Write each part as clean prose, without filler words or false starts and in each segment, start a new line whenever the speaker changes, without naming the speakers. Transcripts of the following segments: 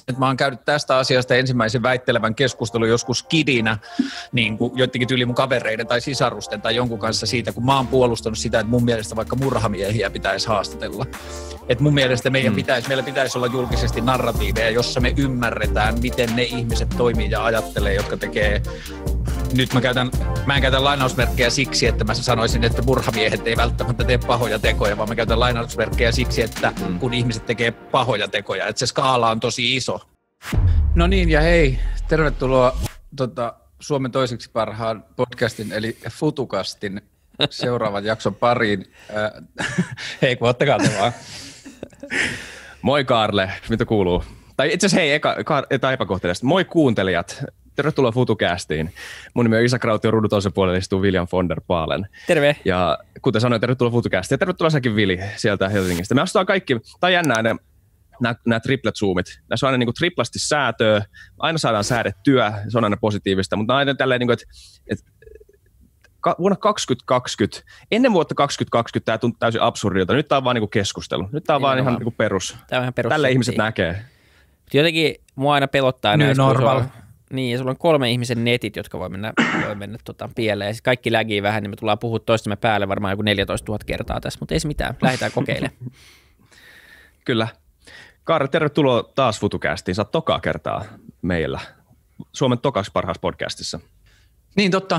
että mä oon käynyt tästä asiasta ensimmäisen väittelevän keskustelun joskus kidinä, niin kuin joidenkin tyyli mun kavereiden tai sisarusten tai jonkun kanssa siitä, kun mä oon puolustanut sitä, että mun mielestä vaikka murhamiehiä pitäisi haastatella. Että mun mielestä meillä pitäisi olla julkisesti narratiiveja, jossa me ymmärretään, miten ne ihmiset toimii ja ajattelee, jotka tekee. Nyt mä en käytä lainausmerkkejä siksi, että mä sanoisin, että murhamiehet ei välttämättä tee pahoja tekoja, vaan mä käytän lainausmerkkejä siksi, että kun ihmiset tekee pahoja tekoja, että se skaala on tosi iso. No niin, ja hei, tervetuloa Suomen toiseksi parhaan podcastin, eli Futukastin seuraavan jakson pariin. Hei, kun ottakaa te vaan.
Moi Kaarle, mitä kuuluu? Tai itse asiassa hei, epäkohteliasta. Moi kuuntelijat. Tervetuloa FutuCastiin. Mun nimi on Isa Krauti ja ruudun toisen puolella istuu William von der Paalen.
Terve.
Ja kuten sanoin, tervetuloa FutuCastiin ja tervetuloa säkin Vili sieltä Helsingistä. Me astutaan kaikki, tai jännää nämä triplet zoomit. Näissä on aina niin triplasti säätöä, aina saadaan säädettyä, se on aina positiivista, mutta aina tälleen, niin että vuonna 2020, ennen vuotta 2020 tämä tuntui täysin absurdilta. Nyt tämä on vaan niin keskustelu. Nyt tämä on vaan ihan niin perus. Tälle ihmiset näkee.
Jotenkin mua aina pelottaa näistä, niin, ja sulla on 3 ihmisen netit, jotka voi mennä pieleen. Ja kaikki lägii vähän, niin me tullaan puhua toistemme päälle varmaan joku 14 000 kertaa tässä, mutta ei se mitään. Lähdetään kokeilemaan.
Kyllä. Kaarle, tervetuloa taas FutuCastiin. Sä oot tokaa kertaa meillä. Suomen tokaksi parhaassa podcastissa.
Niin, totta.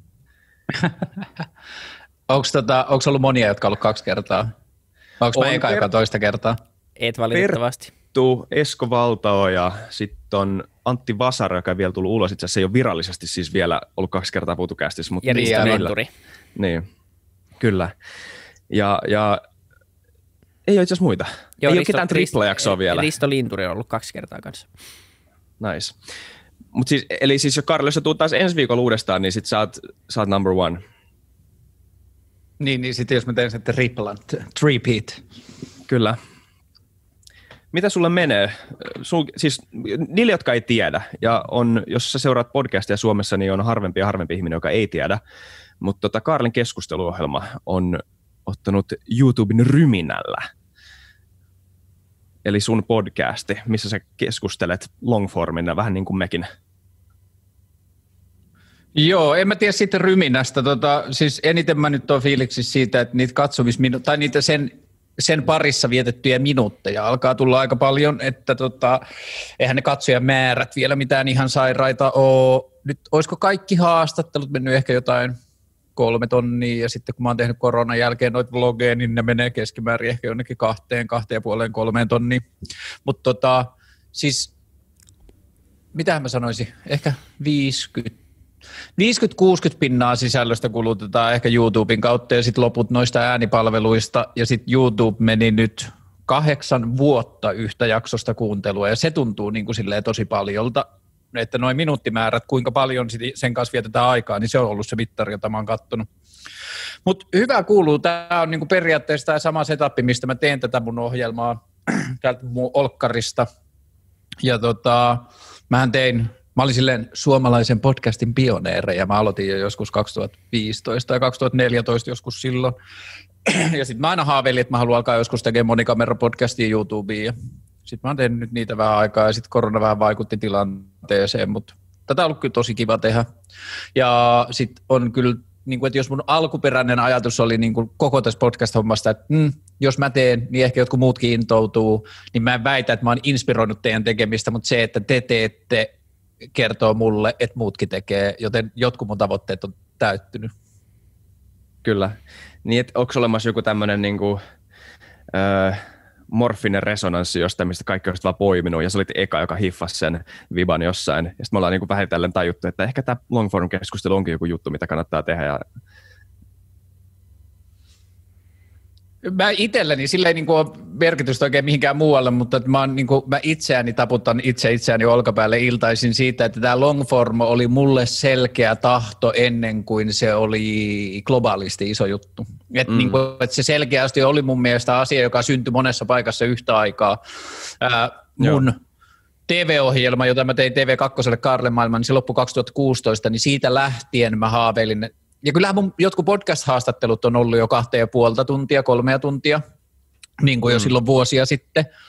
Onko ollut monia, jotka on ollut 2 kertaa? Onko mä eka, joka toista kertaa?
Et valitettavasti.
Esko Valtao ja sitten on Antti Vasara, joka on vielä tullut ulos. Itse asiassa se ei ole virallisesti siis vielä ollut 2 kertaa FutuCastissa.
Ja Risto Linturi.
Niin, kyllä. Ja ei ole itse asiassa muita. Ei ole ketään tripla-jaksoa vielä.
Risto Linturi on ollut 2 kertaa kanssa.
Nice. Mutta siis, eli siis Karlo, jos sä tuut taas ensi viikolla uudestaan, niin sit sä oot number one.
Niin sitten jos mä teen sitten repeat.
Kyllä. Mitä sulle menee? Siis niille, jotka ei tiedä, ja jos sä seuraat podcastia Suomessa, niin on harvempi ja harvempi ihminen, joka ei tiedä, mutta Kaarlen keskusteluohjelma on ottanut YouTuben ryminällä. Eli sun podcasti, missä sä keskustelet longformina, vähän niin kuin mekin.
Joo, en mä tiedä siitä ryminästä. Siis eniten mä nyt oon fiiliksissä siitä, että niitä katsomisminuutteja, tai niitä sen parissa vietettyjä minuutteja alkaa tulla aika paljon, että eihän ne katsojamäärät vielä mitään ihan sairaita ole. Nyt olisiko kaikki haastattelut mennyt ehkä jotain 3 tonnia, ja sitten kun mä oon tehnyt koronan jälkeen noita vlogeja, niin ne menee keskimäärin ehkä jonnekin 2,5, 3 tonnia. Mutta siis, mitähän mä sanoisin, ehkä 50-60% sisällöstä kulutetaan ehkä YouTuben kautta, ja sitten loput noista äänipalveluista, ja sitten YouTube meni nyt 8 vuotta yhtä jaksosta kuuntelua, ja se tuntuu niin kuin silleen tosi paljolta, että noin minuuttimäärät, kuinka paljon sen kanssa vietetään aikaa, niin se on ollut se mittari, jota mä oon kattonut. Mutta hyvä kuuluu, tämä on niinku periaatteessa tämä sama setup, mistä mä teen tätä mun ohjelmaa täältä mun olkkarista. Ja mä olin silleen suomalaisen podcastin pioneereja, mä aloitin jo joskus 2015 tai 2014 joskus silloin. Ja sitten mä aina haaveilin, että mä haluan alkaa joskus tekemään monikamerapodcastia YouTubeen, ja sitten mä oon tehnyt nyt niitä vähän aikaa, ja sitten korona vähän vaikutti tilanteeseen, mutta tätä on ollut kyllä tosi kiva tehdä. Ja sitten on kyllä, niin kuin, että jos mun alkuperäinen ajatus oli niin kuin koko tässä podcast-hommasta, että jos mä teen, niin ehkä jotkut muutkin intoutuu, niin mä en väitä, että mä oon inspiroinut teidän tekemistä, mutta se, että te teette, kertoo mulle, että muutkin tekee, joten jotkut mun tavoitteet on täyttynyt.
Kyllä. Niin, että onko olemassa joku tämmöinen niinku, morfinen resonanssi jostain, mistä kaikki on vaan poiminut, ja sä olit eka, joka hiffasi sen viban jossain. Ja sitten me ollaan niinku vähitellen tajuttu, että ehkä tämä longform-keskustelu onkin joku juttu, mitä kannattaa tehdä. Ja
mä itselleni, sillä ei niinku ole merkitystä oikein mihinkään muualle, mutta mä itseäni taputan itseäni olkapäälle iltaisin siitä, että tämä longform oli mulle selkeä tahto ennen kuin se oli globaalisti iso juttu. Että et se selkeästi oli mun mielestä asia, joka syntyi monessa paikassa yhtä aikaa. Mun TV-ohjelma, jota mä tein TV2 Kaarlen maailman, niin se loppui 2016, niin siitä lähtien mä haaveilin. Ja kyllähän mun jotkut podcast-haastattelut on ollut jo 2,5 tuntia, 3 tuntia, niin kuin jo silloin vuosia sitten.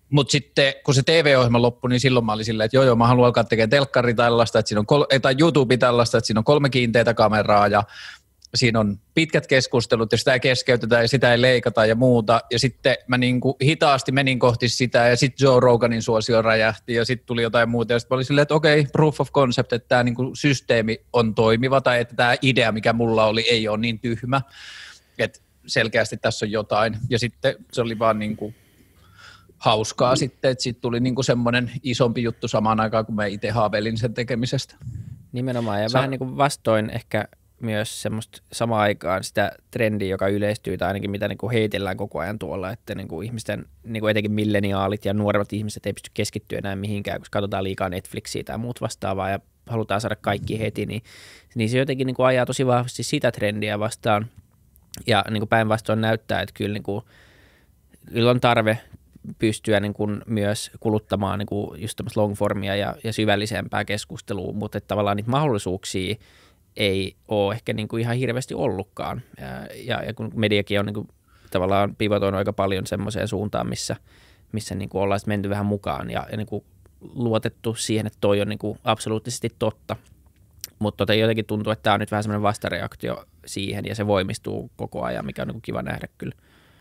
Mutta sitten kun se TV-ohjelma loppui, niin silloin mä olin silleen, että joo, mä haluan alkaa tekemään telkkari tällaista, että siinä on tai YouTube tällaista, että siinä on 3 kiinteätä kameraa ja siinä on pitkät keskustelut ja sitä ei keskeytetä ja sitä ei leikata ja muuta. Ja sitten mä niinku hitaasti menin kohti sitä ja sitten Joe Roganin suosio räjähti ja sitten tuli jotain muuta. Ja sitten mä olin silleen, että okei, proof of concept, että tämä niinku systeemi on toimiva tai että tämä idea, mikä mulla oli, ei ole niin tyhmä. Että selkeästi tässä on jotain. Ja sitten se oli vaan niinku hauskaa sitten, että siitä tuli niinku semmoinen isompi juttu samaan aikaan, kun mä itse haaveilin sen tekemisestä.
Nimenomaan ja vähän niin kuin vastoin ehkä myös semmoista samaan aikaan sitä trendiä, joka yleistyy tai ainakin mitä niin kuin heitellään koko ajan tuolla, että niin kuin ihmisten, niin kuin etenkin milleniaalit ja nuoremmat ihmiset ei pysty keskittyä enää mihinkään, koska katsotaan liikaa Netflixiä tai muut vastaavaa ja halutaan saada kaikki heti, niin se jotenkin niin kuin ajaa tosi vahvasti sitä trendiä vastaan ja niin kuin päinvastoin näyttää, että kyllä, niin kuin, kyllä on tarve pystyä niin kuin myös kuluttamaan niin kuin just tämmöistä longformia ja syvällisempää keskustelua, mutta että tavallaan niitä mahdollisuuksia ei ole ehkä niin kuin ihan hirveästi ollutkaan. Ja kun mediakin on niin kuin tavallaan pivotoinut aika paljon semmoiseen suuntaan, missä niin kuin ollaan menty vähän mukaan ja niin kuin luotettu siihen, että toi on niin kuin absoluuttisesti totta. Mutta jotenkin tuntuu, että tämä on nyt vähän semmoinen vastareaktio siihen ja se voimistuu koko ajan, mikä on niin kuin kiva nähdä kyllä.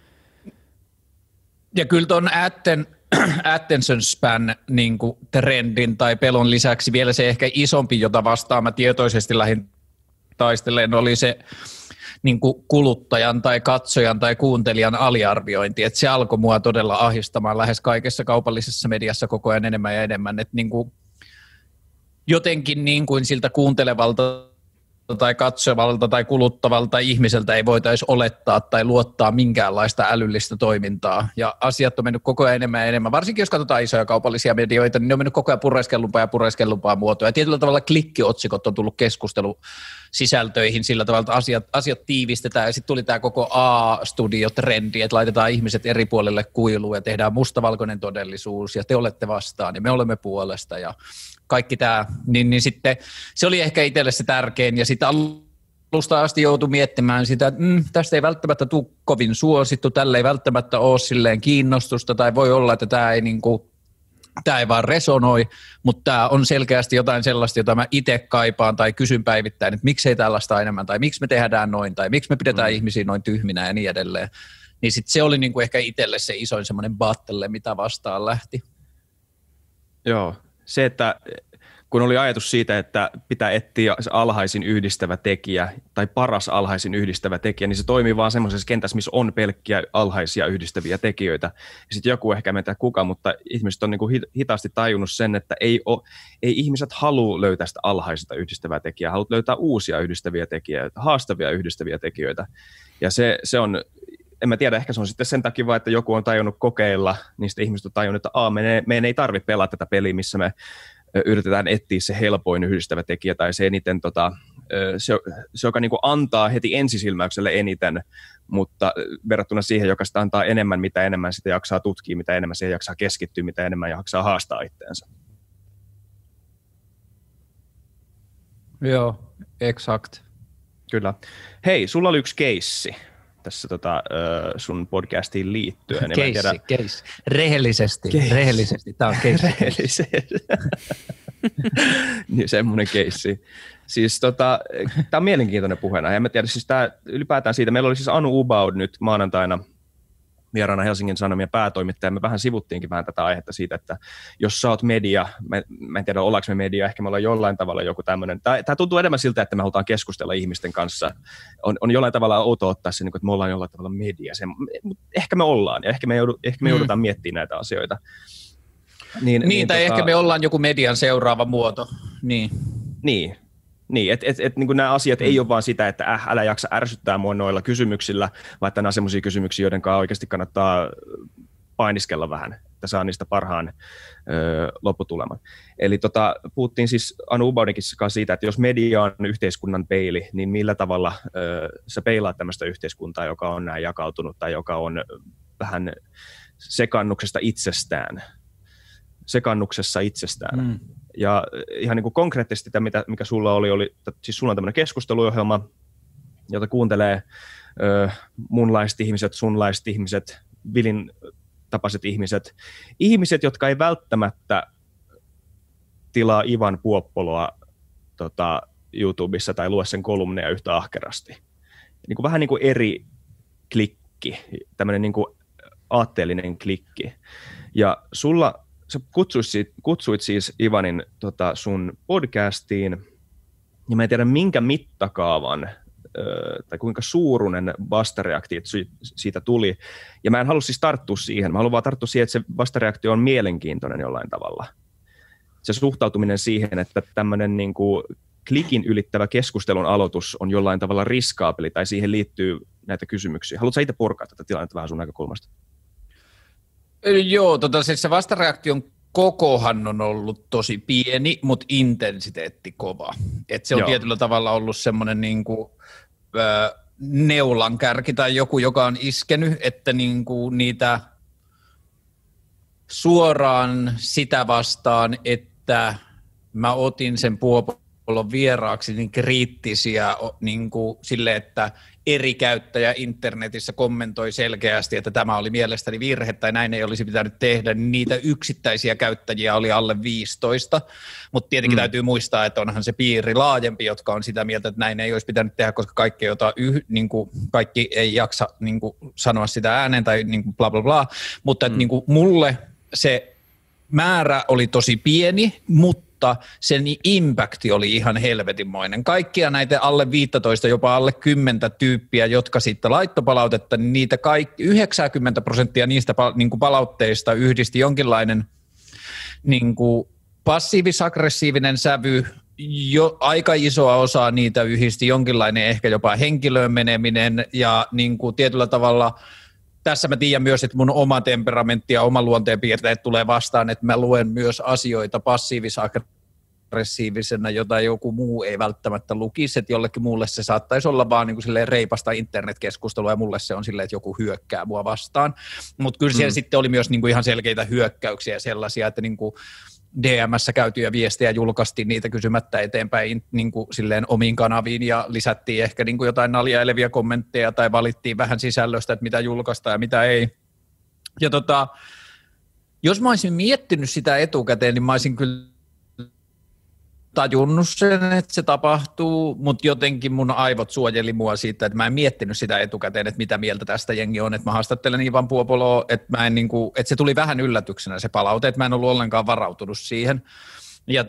Ja kyllä tuon attention span niin kuin trendin tai pelon lisäksi vielä se ehkä isompi, jota vastaan mä tietoisesti lähdin taistelemaan, oli se niin kuin kuluttajan tai katsojan tai kuuntelijan aliarviointi. Et se alkoi mua todella ahdistamaan lähes kaikessa kaupallisessa mediassa koko ajan enemmän ja enemmän. Et niin kuin jotenkin niin kuin siltä kuuntelevalta tai katsovalta tai kuluttavalta ihmiseltä ei voitaisi olettaa tai luottaa minkäänlaista älyllistä toimintaa. Ja asiat on mennyt koko ajan enemmän ja enemmän. Varsinkin jos katsotaan isoja kaupallisia medioita, niin ne on mennyt koko ajan pureskellumpaa muotoa. Ja tietyllä tavalla klikkiotsikot on tullut keskustelusisältöihin sillä tavalla, että asiat tiivistetään. Ja sitten tuli tämä koko A-studio-trendi, että laitetaan ihmiset eri puolelle kuiluun ja tehdään mustavalkoinen todellisuus ja te olette vastaan ja me olemme puolesta ja kaikki tämä, niin sitten se oli ehkä itselle se tärkein, ja sitten alusta asti joutui miettimään sitä, että tästä ei välttämättä tule kovin suosittu, tällä ei välttämättä ole silleen kiinnostusta, tai voi olla, että tämä ei vaan resonoi, mutta tämä on selkeästi jotain sellaista, jota mä itse kaipaan tai kysyn päivittäin, että miksei tällaista enemmän, tai miksi me tehdään noin, tai miksi me pidetään ihmisiä noin tyhminä ja niin edelleen. Niin sitten se oli niinku ehkä itselle se isoin semmoinen battle, mitä vastaan lähti.
Joo. Se, että kun oli ajatus siitä, että pitää etsiä alhaisin yhdistävä tekijä tai paras alhaisin yhdistävä tekijä, niin se toimii vaan semmoisessa kentässä, missä on pelkkiä alhaisia yhdistäviä tekijöitä. Ja sitten joku ehkä en tiedä kuka, mutta ihmiset on niin kuin hitaasti tajunnut sen, että ei ihmiset halua löytää sitä alhaista yhdistävää tekijää, haluat löytää uusia yhdistäviä tekijöitä, haastavia yhdistäviä tekijöitä. Ja se on, en mä tiedä, ehkä se on sitten sen takia vaan, että joku on tajunnut kokeilla, niin sitten ihmiset on tajunnut, että meidän ei tarvitse pelata tätä peliä, missä me yritetään etsiä se helpoin yhdistävä tekijä tai se eniten, se joka niin kuin antaa heti ensisilmäykselle eniten, mutta verrattuna siihen, joka sitä antaa enemmän, mitä enemmän sitä jaksaa tutkia, mitä enemmän siihen jaksaa keskittyä, mitä enemmän jaksaa haastaa itseensä.
Joo, exakt.
Kyllä. Hei, sulla oli yksi keissi tässä sun podcastiin liittyen.
Keissi. Rehellisesti. Tämä on keissi.
Niin, semmoinen keissi. Siis tämä on mielenkiintoinen puheena. En mä tiedä, siis ylipäätään siitä. Meillä oli siis Anu Ubaud nyt maanantaina vieraana Helsingin Sanomien päätoimittaja. Me vähän sivuttiinkin vähän tätä aihetta siitä, että jos sä oot media, mä en tiedä ollaanko me media, ehkä me ollaan jollain tavalla joku tämmöinen. Tämä tuntuu enemmän siltä, että me halutaan keskustella ihmisten kanssa. On jollain tavalla outo ottaa se, että me ollaan jollain tavalla media. Ehkä me ollaan ja ehkä me joudutaan miettimään näitä asioita.
Niin tai ehkä me ollaan joku median seuraava muoto.
Niin, että niin nämä asiat ei ole vaan sitä, että älä jaksa ärsyttää mua noilla kysymyksillä, vaan että nämä on sellaisia kysymyksiä, joiden kanssa oikeasti kannattaa painiskella vähän, että saa niistä parhaan lopputuleman. Eli puhuttiin siis Anu Ubaudinkin kanssa siitä, että jos media on yhteiskunnan peili, niin millä tavalla sä peilaat tämmöistä yhteiskuntaa, joka on näin jakautunut tai joka on vähän sekannuksessa itsestään. Ja ihan niin kuin konkreettisesti tämä, mikä sulla oli, siis sulla on tämmöinen keskusteluohjelma, jota kuuntelee munlaiset ihmiset, sunlaiset ihmiset, Vilin tapaiset ihmiset, jotka ei välttämättä tilaa Ivan Puoppoloa YouTubessa tai lue sen kolumneja yhtä ahkerasti. Niin kuin vähän niin kuin eri klikki, tämmöinen niin kuin aatteellinen klikki. Ja sä kutsuit siis Ivanin sun podcastiin, ja mä en tiedä minkä mittakaavan tai kuinka suuruinen vastareaktio siitä tuli. Ja mä en halua siis tarttua siihen, mä haluan vaan tarttua siihen, että se vastareaktio on mielenkiintoinen jollain tavalla. Se suhtautuminen siihen, että tämmöinen niin kuin klikin ylittävä keskustelun aloitus on jollain tavalla riskaapeli tai siihen liittyy näitä kysymyksiä. Haluatko sä itse purkaa tätä tilannetta vähän sun näkökulmasta?
Joo, siis se vastareaktion kokohan on ollut tosi pieni, mutta intensiteetti kova. Et se on tietyllä tavalla ollut semmoinen niinku, neulankärki tai joku, joka on iskenyt, että niinku niitä suoraan sitä vastaan, että mä otin sen Puopolon vieraaksi niin kriittisiä niinku, sille, että eri käyttäjä internetissä kommentoi selkeästi, että tämä oli mielestäni virhe tai näin ei olisi pitänyt tehdä, niin niitä yksittäisiä käyttäjiä oli alle 15, mutta tietenkin täytyy muistaa, että onhan se piiri laajempi, jotka on sitä mieltä, että näin ei olisi pitänyt tehdä, koska kaikki ei jaksa niin kuin, sanoa sitä ääneen tai niin kuin, bla bla bla, mutta että, niin kuin, mulle se määrä oli tosi pieni, mutta sen impacti oli ihan helvetinmoinen. Kaikkia näitä alle 15, jopa alle 10 tyyppiä, jotka siitä laittopalautetta, niin niitä 90% niistä niin kuin palautteista yhdisti jonkinlainen niin kuin passiivis-aggressiivinen sävy, aika isoa osaa niitä yhdisti jonkinlainen ehkä jopa henkilöön meneminen ja niin kuin tietyllä tavalla. Tässä mä tiedän myös, että mun oma temperamentti ja oma luonteenpiirteet tulee vastaan, että mä luen myös asioita passiivis-aggressiivisena, jota joku muu ei välttämättä lukisi, että jollekin muulle se saattaisi olla vaan niin kuin silleen reipasta internetkeskustelua ja mulle se on silleen, että joku hyökkää mua vastaan. Mutta kyllä siellä sitten oli myös niin kuin ihan selkeitä hyökkäyksiä sellaisia, että niin kuin DM:ssä käytyjä viestejä julkaistiin niitä kysymättä eteenpäin niin kuin silleen omiin kanaviin ja lisättiin ehkä niin kuin jotain naljailevia kommentteja tai valittiin vähän sisällöstä, että mitä julkaistaan ja mitä ei. Ja jos mä olisin miettinyt sitä etukäteen, niin mä olisin kyllä tajunnut sen, että se tapahtuu, mutta jotenkin mun aivot suojeli mua siitä, että mä en miettinyt sitä etukäteen, että mitä mieltä tästä jengi on, että mä haastattelen Ivan Puopoloa, että mä en niinku, että se tuli vähän yllätyksenä se palaute, että mä en ollut ollenkaan varautunut siihen. Ja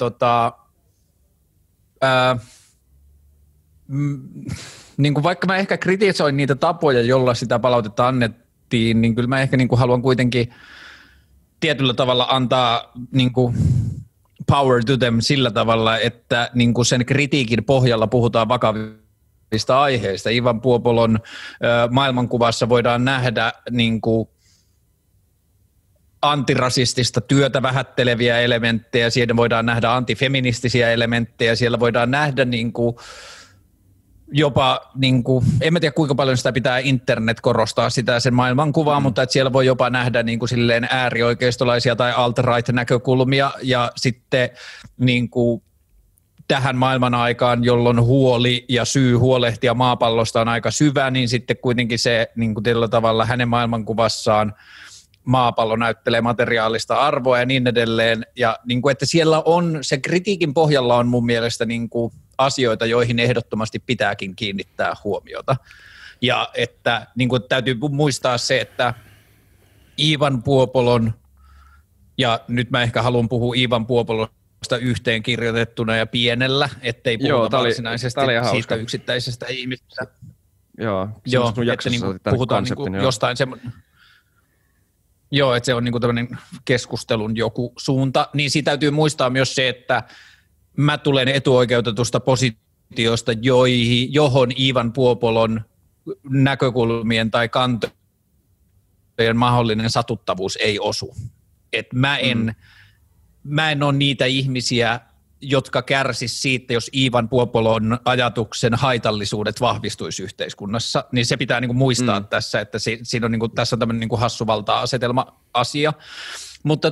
niinku vaikka mä ehkä kritisoin niitä tapoja, jolla sitä palautetta annettiin, niin kyllä mä ehkä niinku haluan kuitenkin tietyllä tavalla antaa niinku power to them sillä tavalla, että niin kuin sen kritiikin pohjalla puhutaan vakavista aiheista. Ivan Puopolon maailmankuvassa voidaan nähdä niin kuin antirasistista työtä vähätteleviä elementtejä, siellä voidaan nähdä antifeministisiä elementtejä, siellä voidaan nähdä niin kuin jopa, niin kuin, en mä tiedä kuinka paljon sitä pitää internet korostaa sitä sen maailmankuvaa, mutta että siellä voi jopa nähdä niin kuin silleen äärioikeistolaisia tai alt-right näkökulmia ja sitten niin kuin tähän maailman aikaan, jolloin huoli ja syy huolehtia maapallosta on aika syvä, niin sitten kuitenkin se niin kuin tällä tavalla hänen maailmankuvassaan maapallo näyttelee materiaalista arvoa ja niin edelleen. Ja niin kuin, että siellä on, se kritiikin pohjalla on mun mielestä niin kuin asioita, joihin ehdottomasti pitääkin kiinnittää huomiota. Ja että niin kuin täytyy muistaa se, että Ivan Puopolon, ja nyt mä ehkä haluan puhua Ivan Puopolosta yhteen kirjoitettuna ja pienellä, ettei puhuta varsinaisesti siitä yksittäisestä ihmisestä.
Joo,
että niin kuin puhutaan niin kuin jostain semmoinen. Joo, että se on niinku tämmöinen keskustelun joku suunta, niin siitä täytyy muistaa myös se, että mä tulen etuoikeutetusta positiosta, johon Ivan Puopolon näkökulmien tai kantojen mahdollinen satuttavuus ei osu. Et mä en ole niitä ihmisiä, jotka kärsisivät siitä, jos Ivan Puopolon ajatuksen haitallisuudet vahvistuisi yhteiskunnassa, niin se pitää niinku muistaa tässä, että siinä on niinku, tässä on tämmöinen niinku hassuvalta-asetelma-asia. Mutta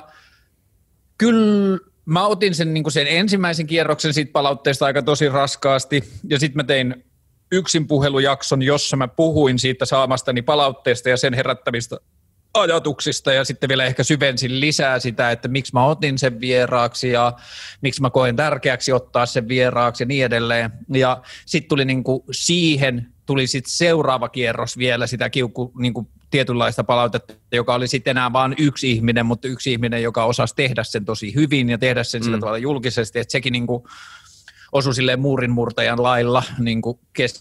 kyllä mä otin niinku sen ensimmäisen kierroksen siitä palautteesta aika tosi raskaasti, ja sitten mä tein yksin puhelujakson, jossa mä puhuin siitä saamastani palautteesta ja sen herättämistä ajatuksista ja sitten vielä ehkä syvensin lisää sitä, että miksi mä otin sen vieraaksi ja miksi mä koen tärkeäksi ottaa sen vieraaksi ja niin edelleen. Ja sitten tuli niinku siihen tuli sitten seuraava kierros vielä sitä niinku tietynlaista palautetta, joka oli sitten enää vain yksi ihminen, mutta yksi ihminen, joka osasi tehdä sen tosi hyvin ja tehdä sen sillä tavalla julkisesti, että sekin niinku osui silleen muurinmurtajan lailla niinku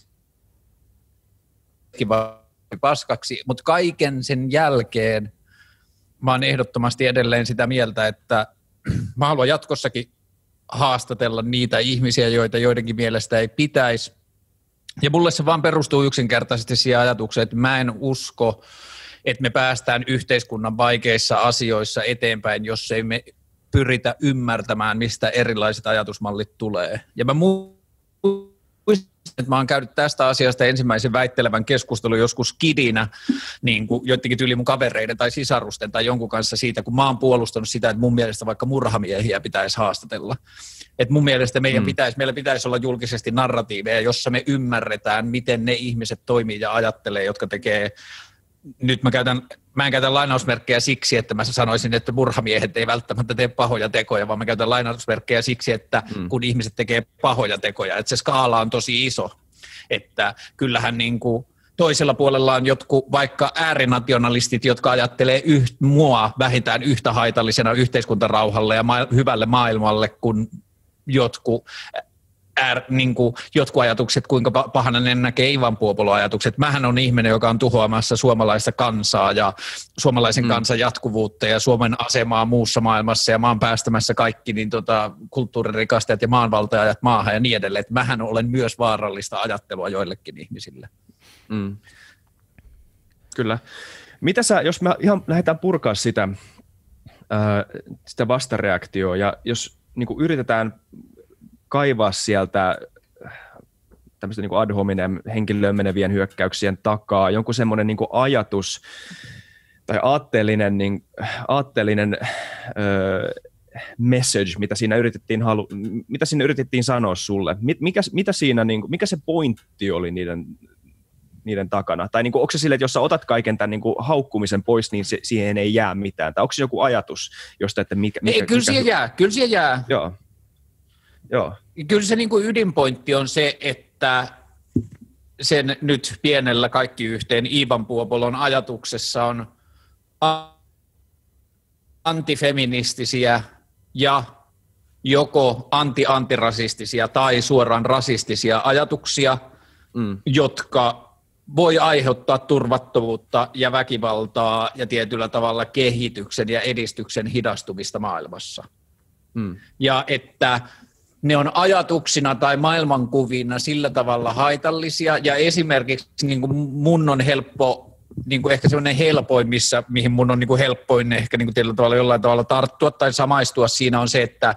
paskaksi, mutta kaiken sen jälkeen mä oon ehdottomasti edelleen sitä mieltä, että mä haluan jatkossakin haastatella niitä ihmisiä, joita joidenkin mielestä ei pitäisi. Ja mulle se vaan perustuu yksinkertaisesti siihen ajatukseen, että mä en usko, että me päästään yhteiskunnan vaikeissa asioissa eteenpäin, jos ei me pyritä ymmärtämään, mistä erilaiset ajatusmallit tulee. Ja mä muistan, että mä oon käynyt tästä asiasta ensimmäisen väittelevän keskustelun joskus kidinä, niin kuin joidenkin tyyli mun kavereiden tai sisarusten tai jonkun kanssa siitä, kun mä oon puolustanut sitä, että mun mielestä vaikka murhamiehiä pitäisi haastatella. Että mun mielestä meillä pitäisi olla julkisesti narratiiveja, jossa me ymmärretään, miten ne ihmiset toimii ja ajattelee, jotka tekee. Nyt mä en käytä lainausmerkkejä siksi, että mä sanoisin, että murhamiehet ei välttämättä tee pahoja tekoja, vaan mä käytän lainausmerkkejä siksi, että kun ihmiset tekee pahoja tekoja, että se skaala on tosi iso. Että kyllähän niin kuin toisella puolella on jotkut vaikka äärinationalistit, jotka ajattelee mua vähintään yhtä haitallisena yhteiskuntarauhalle ja hyvälle maailmalle kuin jotkut ajatukset, kuinka pahana ne näkee Ivan Puopolon ajatukset. Mähän on ihminen, joka on tuhoamassa suomalaista kansaa ja suomalaisen kansan jatkuvuutta ja Suomen asemaa muussa maailmassa ja mä oon päästämässä kaikki kulttuuririkastajat ja maanvaltajat maahan ja niin edelleen. Että mähän olen myös vaarallista ajattelua joillekin ihmisille.
Kyllä. Mitä sä, jos me ihan lähdetään purkaa sitä vastareaktioa ja jos niin kuin yritetään kaivaa sieltä tämmöistä niin kuin ad hominem henkilöön menevien hyökkäyksien takaa jonkun semmoinen niin kuin ajatus tai aatteellinen message, mitä siinä yritettiin sanoa sulle. Mikä se pointti oli niiden takana? Tai niin kuin, onko se sille, että jos sä otat kaiken tämän niin kuin haukkumisen pois, niin siihen ei jää mitään? Tai onko se joku ajatus, josta, että
Kyllä siihen jää.
Joo.
Kyllä se niin kuin ydinpointti on se, että sen nyt pienellä kaikki yhteen Ivan Puopolon ajatuksessa on antifeministisiä ja joko antirasistisia tai suoraan rasistisia ajatuksia, jotka voi aiheuttaa turvattomuutta ja väkivaltaa ja tietyllä tavalla kehityksen ja edistyksen hidastumista maailmassa. Ja että ne on ajatuksina tai maailmankuvina sillä tavalla haitallisia ja esimerkiksi niin kuin mun on helppo, niin kuin ehkä semmoinen helpoin, mihin mun on niin kuin helppoin ehkä niin kuin tietyllä tavalla jollain tavalla tarttua tai samaistua siinä on se, että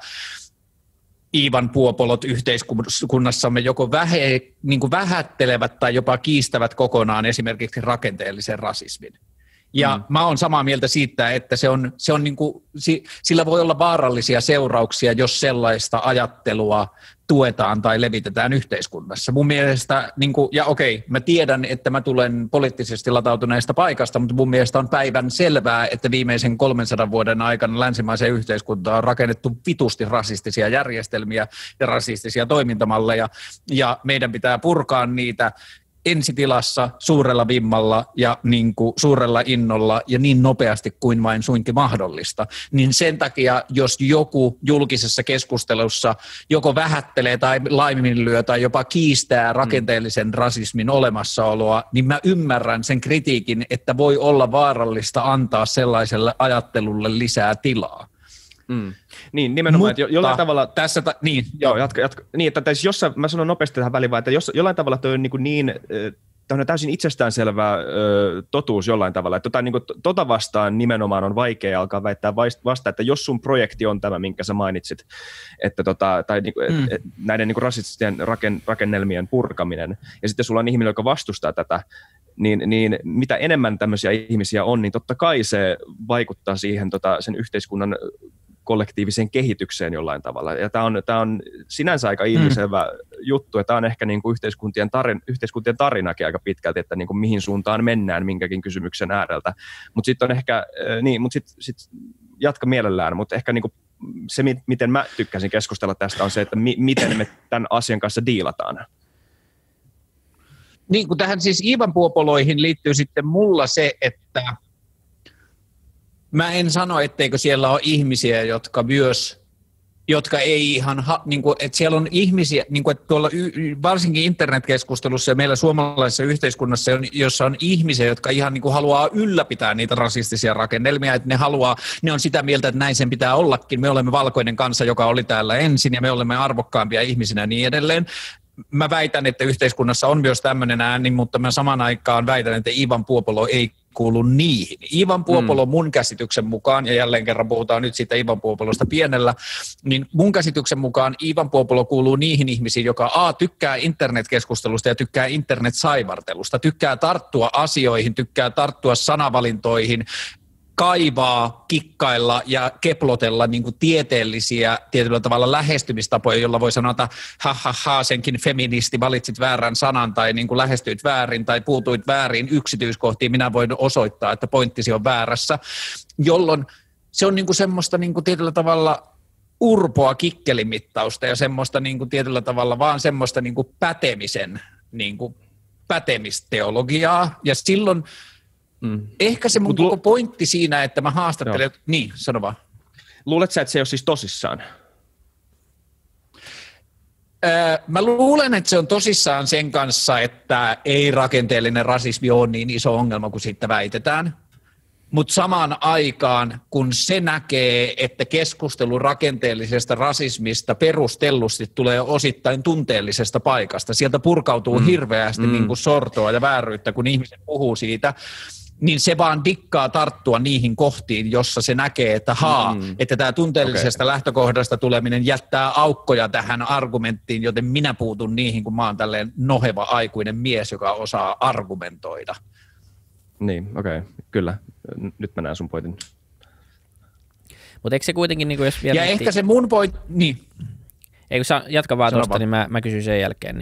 Ivan Puopolot yhteiskunnassamme joko niin kuin vähättelevät tai jopa kiistävät kokonaan esimerkiksi rakenteellisen rasismin. Ja mä oon samaa mieltä siitä, että se on niin kuin, sillä voi olla vaarallisia seurauksia, jos sellaista ajattelua tuetaan tai levitetään yhteiskunnassa. Mun mielestä, niin kuin, ja okei, mä tiedän, että mä tulen poliittisesti latautuneesta paikasta, mutta mun mielestä on päivän selvää, että viimeisen 300 vuoden aikana länsimaiseen yhteiskuntaan on rakennettu vitusti rasistisia järjestelmiä ja rasistisia toimintamalleja, ja meidän pitää purkaa niitä ensitilassa, suurella vimmalla ja niin kuin suurella innolla ja niin nopeasti kuin vain suinkin mahdollista. Niin sen takia, jos joku julkisessa keskustelussa joko vähättelee tai laiminlyö tai jopa kiistää rakenteellisen rasismin olemassaoloa, niin mä ymmärrän sen kritiikin, että voi olla vaarallista antaa sellaiselle ajattelulle lisää tilaa.
Niin, nimenomaan, että jollain tavalla
tässä
jatka. Niin, että mä sanon nopeasti tähän väliin vaan, että jollain tavalla toi on tämä on täysin itsestäänselvä totuus jollain tavalla, että tota vastaan nimenomaan on vaikea alkaa väittää vasta, että jos sun projekti on tämä, minkä sä mainitsit, että näiden rasististen rakennelmien purkaminen, ja sitten sulla on ihminen, joka vastustaa tätä, niin mitä enemmän tämmöisiä ihmisiä on, niin totta kai se vaikuttaa siihen sen yhteiskunnan kollektiiviseen kehitykseen jollain tavalla. Ja tämä on sinänsä aika ilmiselvä juttu, ja tämä on ehkä niin kuin yhteiskuntien tarinakin aika pitkälti, että niin kuin mihin suuntaan mennään minkäkin kysymyksen ääreltä. Mutta sitten on ehkä, sit jatka mielellään, mutta ehkä niin kuin se, miten mä tykkäsin keskustella tästä, on se, että miten me tämän asian kanssa diilataan.
Niin kuin tähän siis Iivan-puopoloihin liittyy sitten mulla se, että mä en sano, etteikö siellä ole ihmisiä, jotka ei ihan, niin kuin, että siellä on ihmisiä, niin kuin, että tuolla varsinkin internetkeskustelussa ja meillä suomalaisessa yhteiskunnassa, jossa on ihmisiä, jotka ihan niin kuin haluaa ylläpitää niitä rasistisia rakennelmia, että ne on sitä mieltä, että näin sen pitää ollakin. Me olemme valkoinen kansa, joka oli täällä ensin ja me olemme arvokkaampia ihmisinä ja niin edelleen. Mä väitän, että yhteiskunnassa on myös tämmöinen ääni, mutta mä samaan aikaan väitän, että Iivan-puopolo ei kuulu niihin. Iivan-puopolo mun käsityksen mukaan, ja jälleen kerran puhutaan nyt siitä Iivan-puopolosta pienellä, niin mun käsityksen mukaan Iivan-puopolo kuuluu niihin ihmisiin, joka tykkää internetkeskustelusta ja tykkää internetsaivartelusta, tykkää tarttua asioihin, tykkää tarttua sanavalintoihin, kaivaa, kikkailla ja keplotella niin kuin tieteellisiä tietyllä tavalla lähestymistapoja, jolla voi sanoa, että senkin feministi, valitsit väärän sanan tai niin kuin lähestyit väärin tai puutuit väärin yksityiskohtiin, minä voin osoittaa, että pointtisi on väärässä, jolloin se on niin kuin semmoista niin kuin tietyllä tavalla urpoa kikkelimittausta ja semmoista niin kuin tietyllä tavalla vaan semmoista niin kuin pätemisen niin kuin pätemisteologiaa ja silloin ehkä se mun koko pointti siinä, että mä haastattelen, niin sano vaan.
Luuletko sä, että se ei ole siis tosissaan?
Mä luulen, että se on tosissaan sen kanssa, että ei rakenteellinen rasismi ole niin iso ongelma kuin siitä väitetään. Mutta samaan aikaan, kun se näkee, että keskustelu rakenteellisesta rasismista perustellusti tulee osittain tunteellisesta paikasta, sieltä purkautuu hirveästi niin kuin sortoa ja vääryyttä, kun ihmiset puhuu siitä, niin se vaan dikkaa tarttua niihin kohtiin, jossa se näkee, että että tämä tunteellisesta lähtökohdasta tuleminen jättää aukkoja tähän argumenttiin, joten minä puutun niihin, kun mä oon tälleen noheva aikuinen mies, joka osaa argumentoida.
Niin, okei, kyllä. Nyt mä näen sun pointin.
Mutta eikö se kuitenkin, niin jos vielä...
Ja ehkä se mun pointti... Niin.
Ei kun sä jatka vaan tuosta, niin mä kysyn sen jälkeen.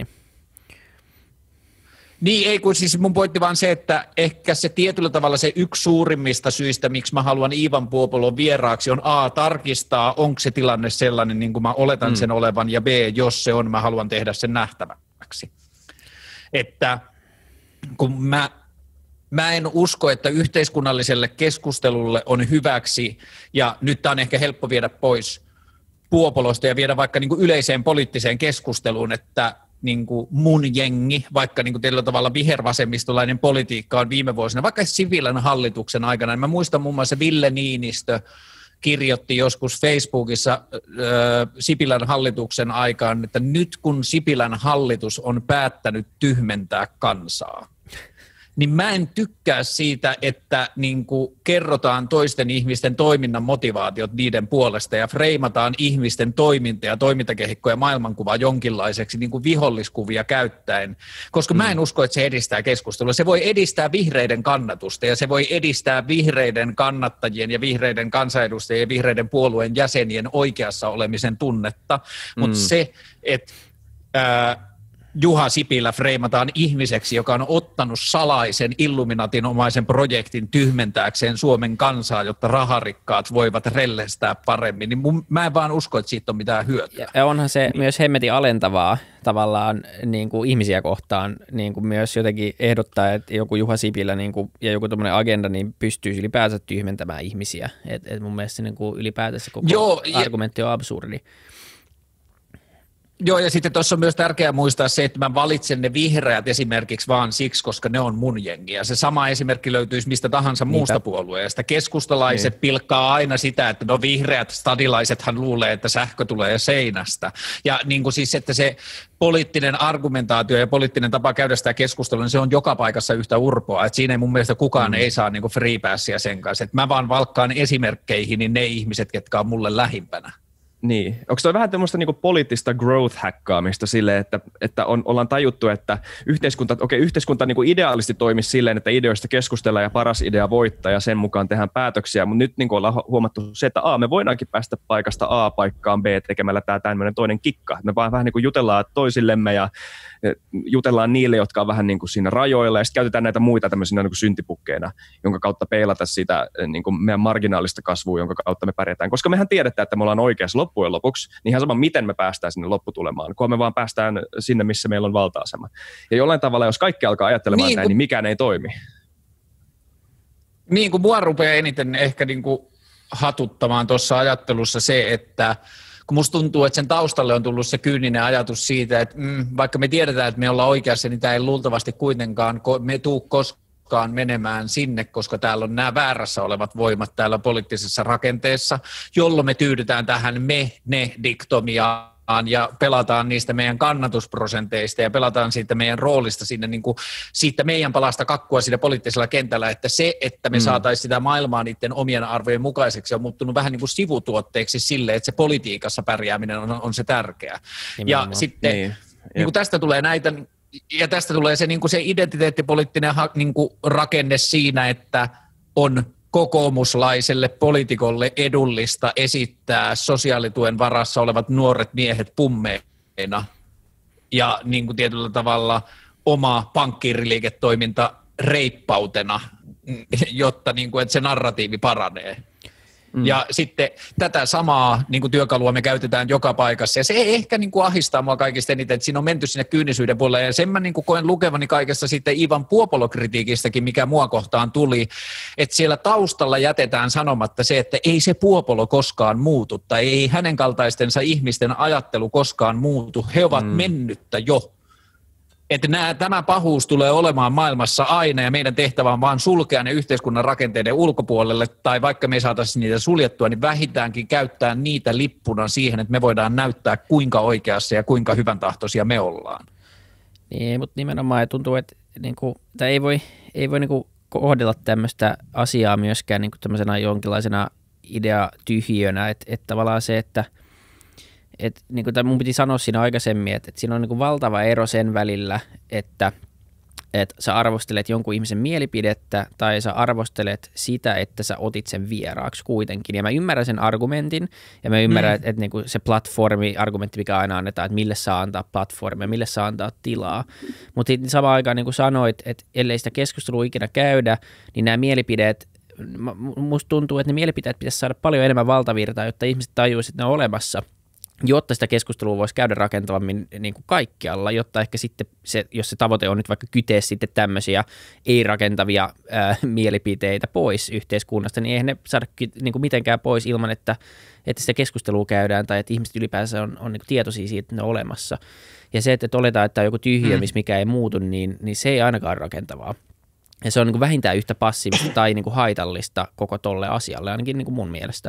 Niin, ei kun siis mun pointti vaan se, että ehkä se tietyllä tavalla se yksi suurimmista syistä, miksi mä haluan Iivan-puopolon vieraaksi, on tarkistaa, onko se tilanne sellainen, niin kuin mä oletan sen olevan, ja jos se on, mä haluan tehdä sen nähtäväksi. Että kun mä en usko, että yhteiskunnalliselle keskustelulle on hyväksi, ja nyt tämä on ehkä helppo viedä pois puopolosta ja viedä vaikka niin kuin yleiseen poliittiseen keskusteluun, että niin kuin mun jengi, vaikka niin kuin tietyllä tavalla vihervasemmistolainen politiikka on viime vuosina, vaikka Sipilän hallituksen aikana, niin mä muistan muun muassa Ville Niinistö kirjoitti joskus Facebookissa Sipilän hallituksen aikaan, että nyt kun Sipilän hallitus on päättänyt tyhmentää kansaa, niin mä en tykkää siitä, että niin kuin kerrotaan toisten ihmisten toiminnan motivaatiot niiden puolesta ja freimataan ihmisten toiminta ja toimintakehikko ja maailmankuva jonkinlaiseksi niin kuin viholliskuvia käyttäen, koska mä en usko, että se edistää keskustelua. Se voi edistää vihreiden kannatusta ja se voi edistää vihreiden kannattajien ja vihreiden kansanedustajien ja vihreiden puolueen jäsenien oikeassa olemisen tunnetta, mutta se, että... Juha Sipilä freimataan ihmiseksi, joka on ottanut salaisen Illuminatinomaisen projektin tyhmentääkseen Suomen kansaa, jotta raharikkaat voivat rellestää paremmin, niin mä en vaan usko, että siitä on mitään hyötyä.
Ja onhan se myös hemmetin alentavaa tavallaan niin kuin ihmisiä kohtaan niin kuin myös jotenkin ehdottaa, että joku Juha Sipilä niin kuin, ja joku tämmöinen agenda niin pystyisi ylipäänsä tyhmentämään ihmisiä. Et mun mielestä niin kuin ylipäätänsä koko argumentti on absurdi.
Joo, ja sitten tuossa on myös tärkeää muistaa se, että mä valitsen ne vihreät esimerkiksi vaan siksi, koska ne on mun jengi. Ja se sama esimerkki löytyisi mistä tahansa muusta puolueesta. Keskustalaiset pilkkaa aina sitä, että no vihreät stadilaisethan luulee, että sähkö tulee seinästä. Ja niin kuin siis, että se poliittinen argumentaatio ja poliittinen tapa käydä sitä keskustelua, niin se on joka paikassa yhtä urpoa. Että siinä ei mun mielestä kukaan ei saa niin kuin free passia sen kanssa. Että mä vaan valkkaan esimerkkeihin niin ne ihmiset, ketkä on mulle lähimpänä.
Niin. Onko toi vähän tämmöistä niinku poliittista growth-häkkaamista silleen, että ollaan tajuttu, että yhteiskunta niinku ideaalisti toimisi silleen, että ideoista keskustellaan ja paras idea voittaa ja sen mukaan tehdään päätöksiä, mutta nyt niinku ollaan huomattu se, että me voidaankin päästä paikasta A paikkaan B tekemällä tämä tämmöinen toinen kikka. Me vaan vähän niinku jutellaan toisillemme ja jutellaan niille, jotka on vähän niinku siinä rajoilla ja sitten käytetään näitä muita tämmöisinä niinku syntipukkeina, jonka kautta peilata sitä niinku meidän marginaalista kasvua, jonka kautta me pärjätään. Koska mehän tiedetään, että me ollaan oikeassa loppujen lopuksi, niin ihan sama miten me päästään sinne lopputulemaan, kunhan me vaan päästään sinne, missä meillä on valta-asema. Ja jollain tavalla, jos kaikki alkaa ajattelemaan näin, niin mikään ei toimi.
Niin kuin mua rupeaa eniten ehkä niin kuin hatuttamaan tuossa ajattelussa se, että kun musta tuntuu, että sen taustalle on tullut se kyyninen ajatus siitä, että vaikka me tiedetään, että me ollaan oikeassa, niin tämä ei luultavasti kuitenkaan me tuu koskaan menemään sinne, koska täällä on nämä väärässä olevat voimat täällä poliittisessa rakenteessa, jolloin me tyydytään tähän me-ne-diktomiaan ja pelataan niistä meidän kannatusprosenteista ja pelataan siitä meidän roolista siinä, niin kuin, siitä meidän palasta kakkua siinä poliittisella kentällä, että se, että me saataisiin sitä maailmaa niiden omien arvojen mukaiseksi on muuttunut vähän niin kuin sivutuotteeksi sille, että se politiikassa pärjääminen on se tärkeä. Ja sitten niin kuin tästä tulee näitä, ja tästä tulee se, niin kuin se identiteettipoliittinen niin kuin rakenne siinä, että on kokoomuslaiselle poliitikolle edullista esittää sosiaalituen varassa olevat nuoret miehet pummeina ja niin kuin tietyllä tavalla oma pankkiiriliiketoiminta reippautena, jotta niin kuin, että se narratiivi paranee. Ja sitten tätä samaa niin kuin työkalua me käytetään joka paikassa, ja se ehkä niin kuin ahistaa mua kaikista eniten, että siinä on menty sinne kyynisyyden puolelle, ja sen mä niin kuin koen lukevani kaikesta sitten Ivan Puopolo-kritiikistäkin, mikä mua kohtaan tuli, että siellä taustalla jätetään sanomatta se, että ei se Puopolo koskaan muutu, tai ei hänen kaltaistensa ihmisten ajattelu koskaan muutu, he ovat mennyttä jo. Että tämä pahuus tulee olemaan maailmassa aina ja meidän tehtävä on vaan sulkea ne yhteiskunnan rakenteiden ulkopuolelle tai vaikka me ei saataisi niitä suljettua, niin vähintäänkin käyttää niitä lippuna siihen, että me voidaan näyttää kuinka oikeassa ja kuinka hyvän tahtoisia me ollaan.
Niin, mutta nimenomaan tuntuu, että niinku, ei voi niinku kohdella tämmöistä asiaa myöskään niinku tämmöisenä jonkinlaisena ideatyhjiönä, että tavallaan se, että niin kuin mun piti sanoa siinä aikaisemmin, että siinä on niin kuin valtava ero sen välillä, että sä arvostelet jonkun ihmisen mielipidettä tai sä arvostelet sitä, että sä otit sen vieraaksi kuitenkin. Ja mä ymmärrän sen argumentin ja mä ymmärrän, että niin kuin se platformi-argumentti, mikä aina annetaan, että mille saa antaa platformia, mille saa antaa tilaa. Mutta samaan aikaan niin kuin sanoit, että ellei sitä keskustelua ikinä käydä, niin nämä mielipiteet, musta tuntuu, että ne mielipiteet pitäisi saada paljon enemmän valtavirtaa, jotta ihmiset tajuisivat, että ne on olemassa, jotta sitä keskustelua voisi käydä rakentavammin niin kuin kaikkialla, jotta ehkä sitten, jos se tavoite on nyt vaikka kyteä sitten tämmöisiä ei-rakentavia mielipiteitä pois yhteiskunnasta, niin eihän ne saada niin kuin mitenkään pois ilman, että sitä keskustelua käydään tai että ihmiset ylipäänsä on niin kuin tietoisia siitä, että ne on olemassa. Ja se, että oletaan, että on joku tyhjö, mikä ei muutu, niin se ei ainakaan rakentavaa. Ja se on niin kuin vähintään yhtä passiivista tai niin kuin haitallista koko tolle asialle, ainakin niin kuin mun mielestä.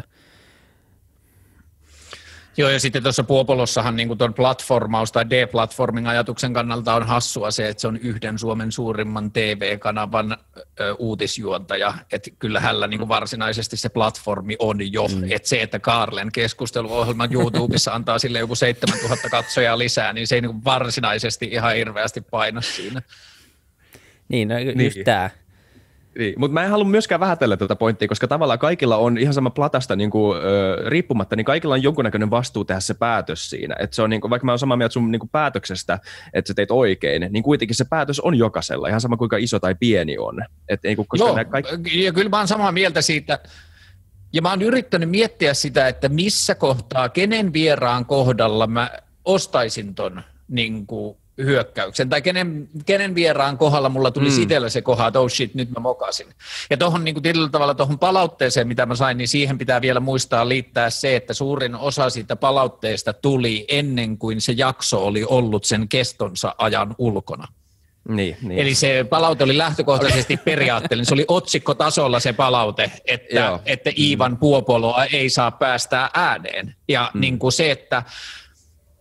Joo, ja sitten tuossa Puopolossahan niin tuon platformaus- tai deplatforming ajatuksen kannalta on hassua se, että se on yhden Suomen suurimman TV-kanavan uutisjuontaja, että kyllä hänellä niin varsinaisesti se platformi on jo, että se, että Kaarlen keskusteluohjelman YouTubessa antaa sille joku 7000 katsojaa lisää, niin se ei niin varsinaisesti ihan hirveästi paina siinä.
Niin, no just tämä.
Niin, mutta mä en halua myöskään vähätellä tätä pointtia, koska tavallaan kaikilla on ihan sama platasta niin kuin, riippumatta, niin kaikilla on jonkunnäköinen vastuu tehdä se päätös siinä. Et se on, niin kuin, vaikka mä oon samaa mieltä sun niin kuin päätöksestä, että sä teit oikein, niin kuitenkin se päätös on jokaisella, ihan sama kuinka iso tai pieni on.
Joo, ja kyllä mä oon samaa mieltä siitä. Ja mä oon yrittänyt miettiä sitä, että missä kohtaa, kenen vieraan kohdalla mä ostaisin ton niin kuin hyökkäyksen, tai kenen vieraan kohdalla mulla tuli itsellä se kohdalla, että oh shit, nyt mä mokasin. Ja tuohon niin tietyllä tavalla tuohon palautteeseen, mitä mä sain, niin siihen pitää vielä muistaa liittää se, että suurin osa siitä palautteesta tuli ennen kuin se jakso oli ollut sen kestonsa ajan ulkona.
Niin.
Eli se palaute oli lähtökohtaisesti periaatteellinen. Se oli otsikkotasolla se palaute, että Ivan Puopoloa ei saa päästää ääneen. Ja niin kuin se, että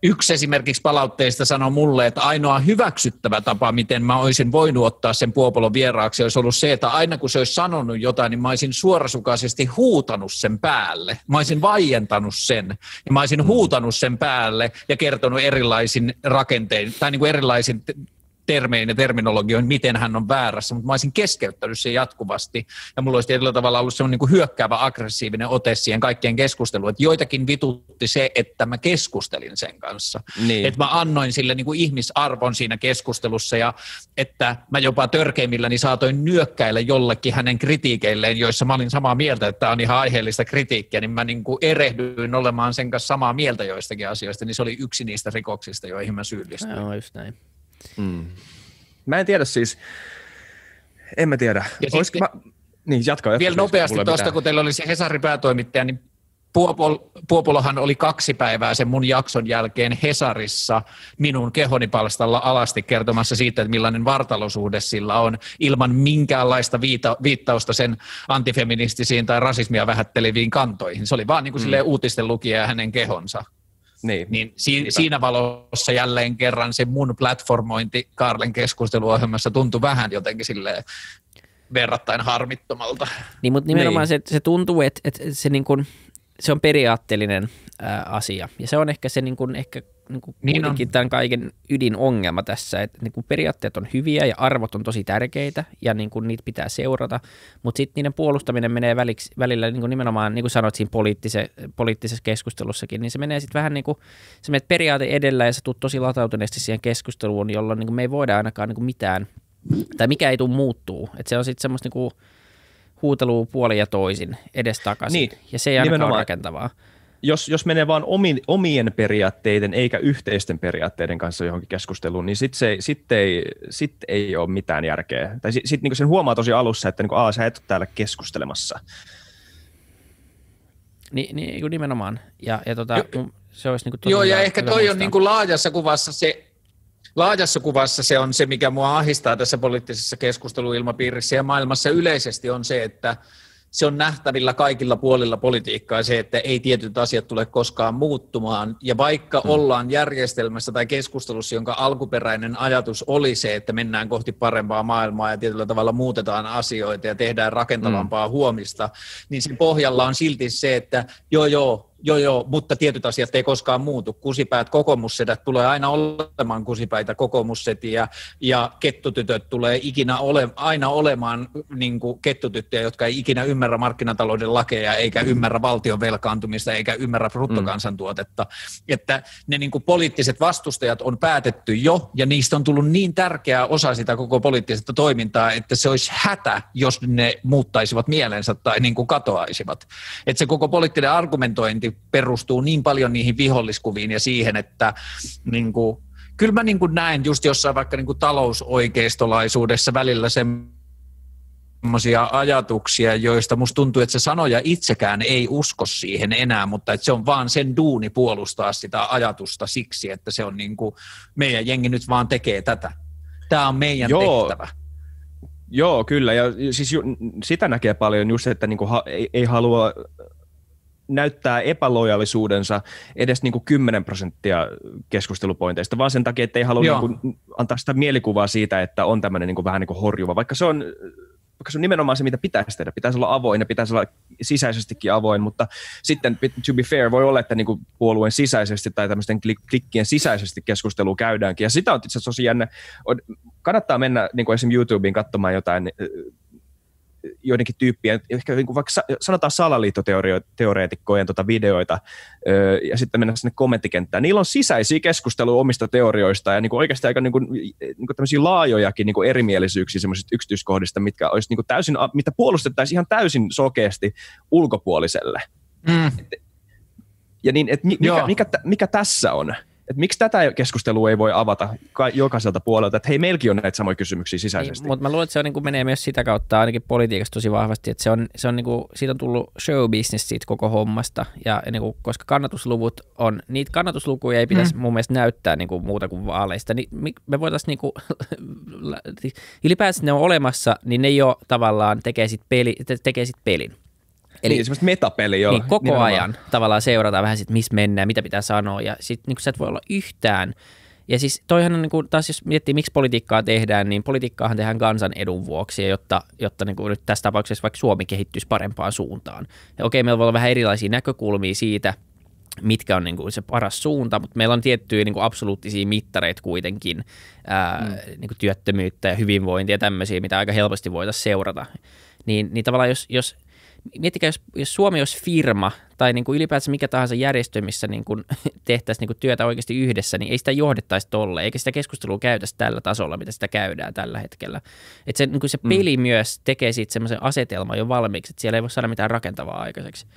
yksi esimerkiksi palautteista sanoi mulle, että ainoa hyväksyttävä tapa, miten mä olisin voinut ottaa sen Puopolon vieraaksi, olisi ollut se, että aina kun se olisi sanonut jotain, niin mä olisin suorasukaisesti huutanut sen päälle. Mä olisin vaientanut sen ja mä olisin huutanut sen päälle ja kertonut erilaisin rakentein tai niin kuin erilaisin termein ja terminologioin, miten hän on väärässä, mutta mä olisin keskeyttänyt sen jatkuvasti, ja mulla olisi tietyllä tavalla ollut semmoinen niin kuin hyökkäävä, aggressiivinen ote siihen kaikkien keskusteluun, että joitakin vitutti se, että mä keskustelin sen kanssa, niin. Että mä annoin sille niin kuin ihmisarvon siinä keskustelussa, ja että mä jopa törkeimmilläni saatoin nyökkäillä jollekin hänen kritiikeilleen, joissa mä olin samaa mieltä, että tämä on ihan aiheellista kritiikkiä, niin mä niin kuin erehdyin olemaan sen kanssa samaa mieltä joistakin asioista, niin se oli yksi niistä rikoksista, joihin mä syyllistyin.
No, just näin.
Mä en tiedä siis, en mä tiedä. Niin, jatka.
Vielä nopeasti tuosta, kun teillä oli se Hesarin päätoimittaja, niin Puopolohan oli 2 päivää sen mun jakson jälkeen Hesarissa minun kehoni palstalla alasti kertomassa siitä, että millainen vartalosuhde sillä on ilman minkäänlaista viittausta sen antifeministisiin tai rasismia vähätteleviin kantoihin. Se oli vaan niin kuin silleen uutisten lukija ja hänen kehonsa. Niin siinä valossa jälleen kerran se mun platformointi Kaarlen keskusteluohjelmassa tuntui vähän jotenkin silleen verrattain harmittomalta.
Niin, mutta nimenomaan se tuntuu, että se, niin kuin, se on periaatteellinen asia. Ja se on ehkä se niin kuin, kuitenkin tämän kaiken ydinongelma tässä, että niin kuin periaatteet on hyviä ja arvot on tosi tärkeitä ja niin kuin niitä pitää seurata, mutta sitten niiden puolustaminen menee välillä niin kuin nimenomaan, niin kuin sanoit siinä poliittisessa keskustelussakin, niin se menee sitten vähän niin kuin, se menet periaate edellä ja sä tulet tosi latautuneesti siihen keskusteluun, jolloin niin kuin me ei voida ainakaan niin kuin mitään, tai mikä ei tule muuttuu, että se on sitten semmoista niin kuin huutelua puolin ja toisin edestakaisin, niin, ja se ei ainakaan ole rakentavaa.
Jos menee vaan omien periaatteiden eikä yhteisten periaatteiden kanssa johonkin keskusteluun, niin sit ei ole mitään järkeä. Tai sitten niin sen huomaa tosi alussa, että niin sä et ole täällä keskustelemassa.
Niin nimenomaan. Ja se olisi niin tosi
joo, ja ehkä toi on niin kuin laajassa kuvassa se on se, mikä mua ahdistaa tässä poliittisessa keskusteluilmapiirissä ja maailmassa yleisesti on se, että se on nähtävillä kaikilla puolilla politiikkaa se, että ei tietyt asiat tule koskaan muuttumaan. Ja vaikka ollaan järjestelmässä tai keskustelussa, jonka alkuperäinen ajatus oli se, että mennään kohti parempaa maailmaa ja tietyllä tavalla muutetaan asioita ja tehdään rakentavampaa huomista, niin sen pohjalla on silti se, että joo, mutta tietyt asiat ei koskaan muutu. Kusipäät kokoomussedät tulee aina olemaan kusipäitä kokoomussetiä ja kettutytöt tulee aina olemaan niin kuin kettutyttöjä, jotka ei ikinä ymmärrä markkinatalouden lakeja eikä ymmärrä valtion velkaantumista eikä ymmärrä bruttokansantuotetta. Että ne niin kuin poliittiset vastustajat on päätetty jo ja niistä on tullut niin tärkeä osa sitä koko poliittista toimintaa, että se olisi hätä, jos ne muuttaisivat mielensä tai niin kuin katoaisivat. Että se koko poliittinen argumentointi perustuu niin paljon niihin viholliskuviin ja siihen, että niin kuin, kyllä mä niin kuin näen just jossain vaikka niin kuin talousoikeistolaisuudessa välillä semmoisia ajatuksia, joista musta tuntuu, että se sanoja itsekään ei usko siihen enää, mutta että se on vaan sen duuni puolustaa sitä ajatusta siksi, että se on niin kuin, meidän jengi nyt vaan tekee tätä. Tämä on meidän tehtävä.
Joo, kyllä. Ja siis sitä näkee paljon just, että niinku ei halua näyttää epälojaalisuudensa edes niinku 10% keskustelupointeista, vaan sen takia, että ei halua niinku antaa sitä mielikuvaa siitä, että on tämmöinen niinku vähän niinku horjuva, vaikka se on nimenomaan se, mitä pitäisi tehdä. Pitäisi olla avoin ja pitäisi olla sisäisestikin avoin, mutta sitten to be fair voi olla, että niinku puolueen sisäisesti tai tämmöisten klikkien sisäisesti keskustelua käydäänkin. Ja sitä on itse asiassa tosi jännä. Kannattaa mennä niinku esimerkiksi YouTubeen katsomaan joidenkin tyyppien, ehkä niin kuin vaikka sanotaan salaliittoteoreetikkojen videoita ja sitten mennä sinne kommenttikenttään. Niillä on sisäisiä keskusteluja omista teorioista ja niin kuin oikeasti aika niin kuin tämmöisiä laajojakin niin kuin erimielisyyksiä semmoisista yksityiskohdista, mitkä olisi niin kuin täysin, mitä puolustettaisiin ihan täysin sokeasti ulkopuoliselle. Ja niin, että mikä tässä on? Että miksi tätä keskustelua ei voi avata jokaiselta puolelta, että hei, meilläkin on näitä samoja kysymyksiä sisäisesti.
Niin, mutta mä luulen, että se on, niin kuin menee myös sitä kautta ainakin politiikassa tosi vahvasti, että se on niin kuin, siitä on tullut show business siitä koko hommasta, ja niin kuin, koska kannatusluvut on, niitä kannatuslukuja ei pitäisi mun mielestä näyttää niin kuin, muuta kuin vaaleista, niin me voitaisiin niin kuin, ylipäätään ne on olemassa, niin ne jo tavallaan tekee sit pelin.
Eli niin, semmoista metapeliä.
Niin koko ajan tavallaan seurataan vähän sit, missä mennään, mitä pitää sanoa, ja sitten niin sä et voi olla yhtään. Ja siis toihan on, niin kuin, taas jos miettii, miksi politiikkaa tehdään, niin politiikkaahan tehdään kansan edun vuoksi, jotta niin kuin nyt tässä tapauksessa vaikka Suomi kehittyisi parempaan suuntaan. Ja okei, meillä voi olla vähän erilaisia näkökulmia siitä, mitkä on niin kuin se paras suunta, mutta meillä on tiettyjä niin kuin absoluuttisia mittareita kuitenkin, niin kuin työttömyyttä ja hyvinvointia ja tämmöisiä, mitä aika helposti voitaisiin seurata. Niin tavallaan miettikää, jos Suomi olisi firma tai niin kuin ylipäätään mikä tahansa järjestö, missä niin kuin tehtäisiin niin kuin työtä oikeasti yhdessä, niin ei sitä johdettaisi tolleen, eikä sitä keskustelua käytäisi tällä tasolla, mitä sitä käydään tällä hetkellä. Että se, niin kuin se peli myös tekee siitä semmoisen asetelman jo valmiiksi, että siellä ei voi saada mitään rakentavaa aikaiseksi.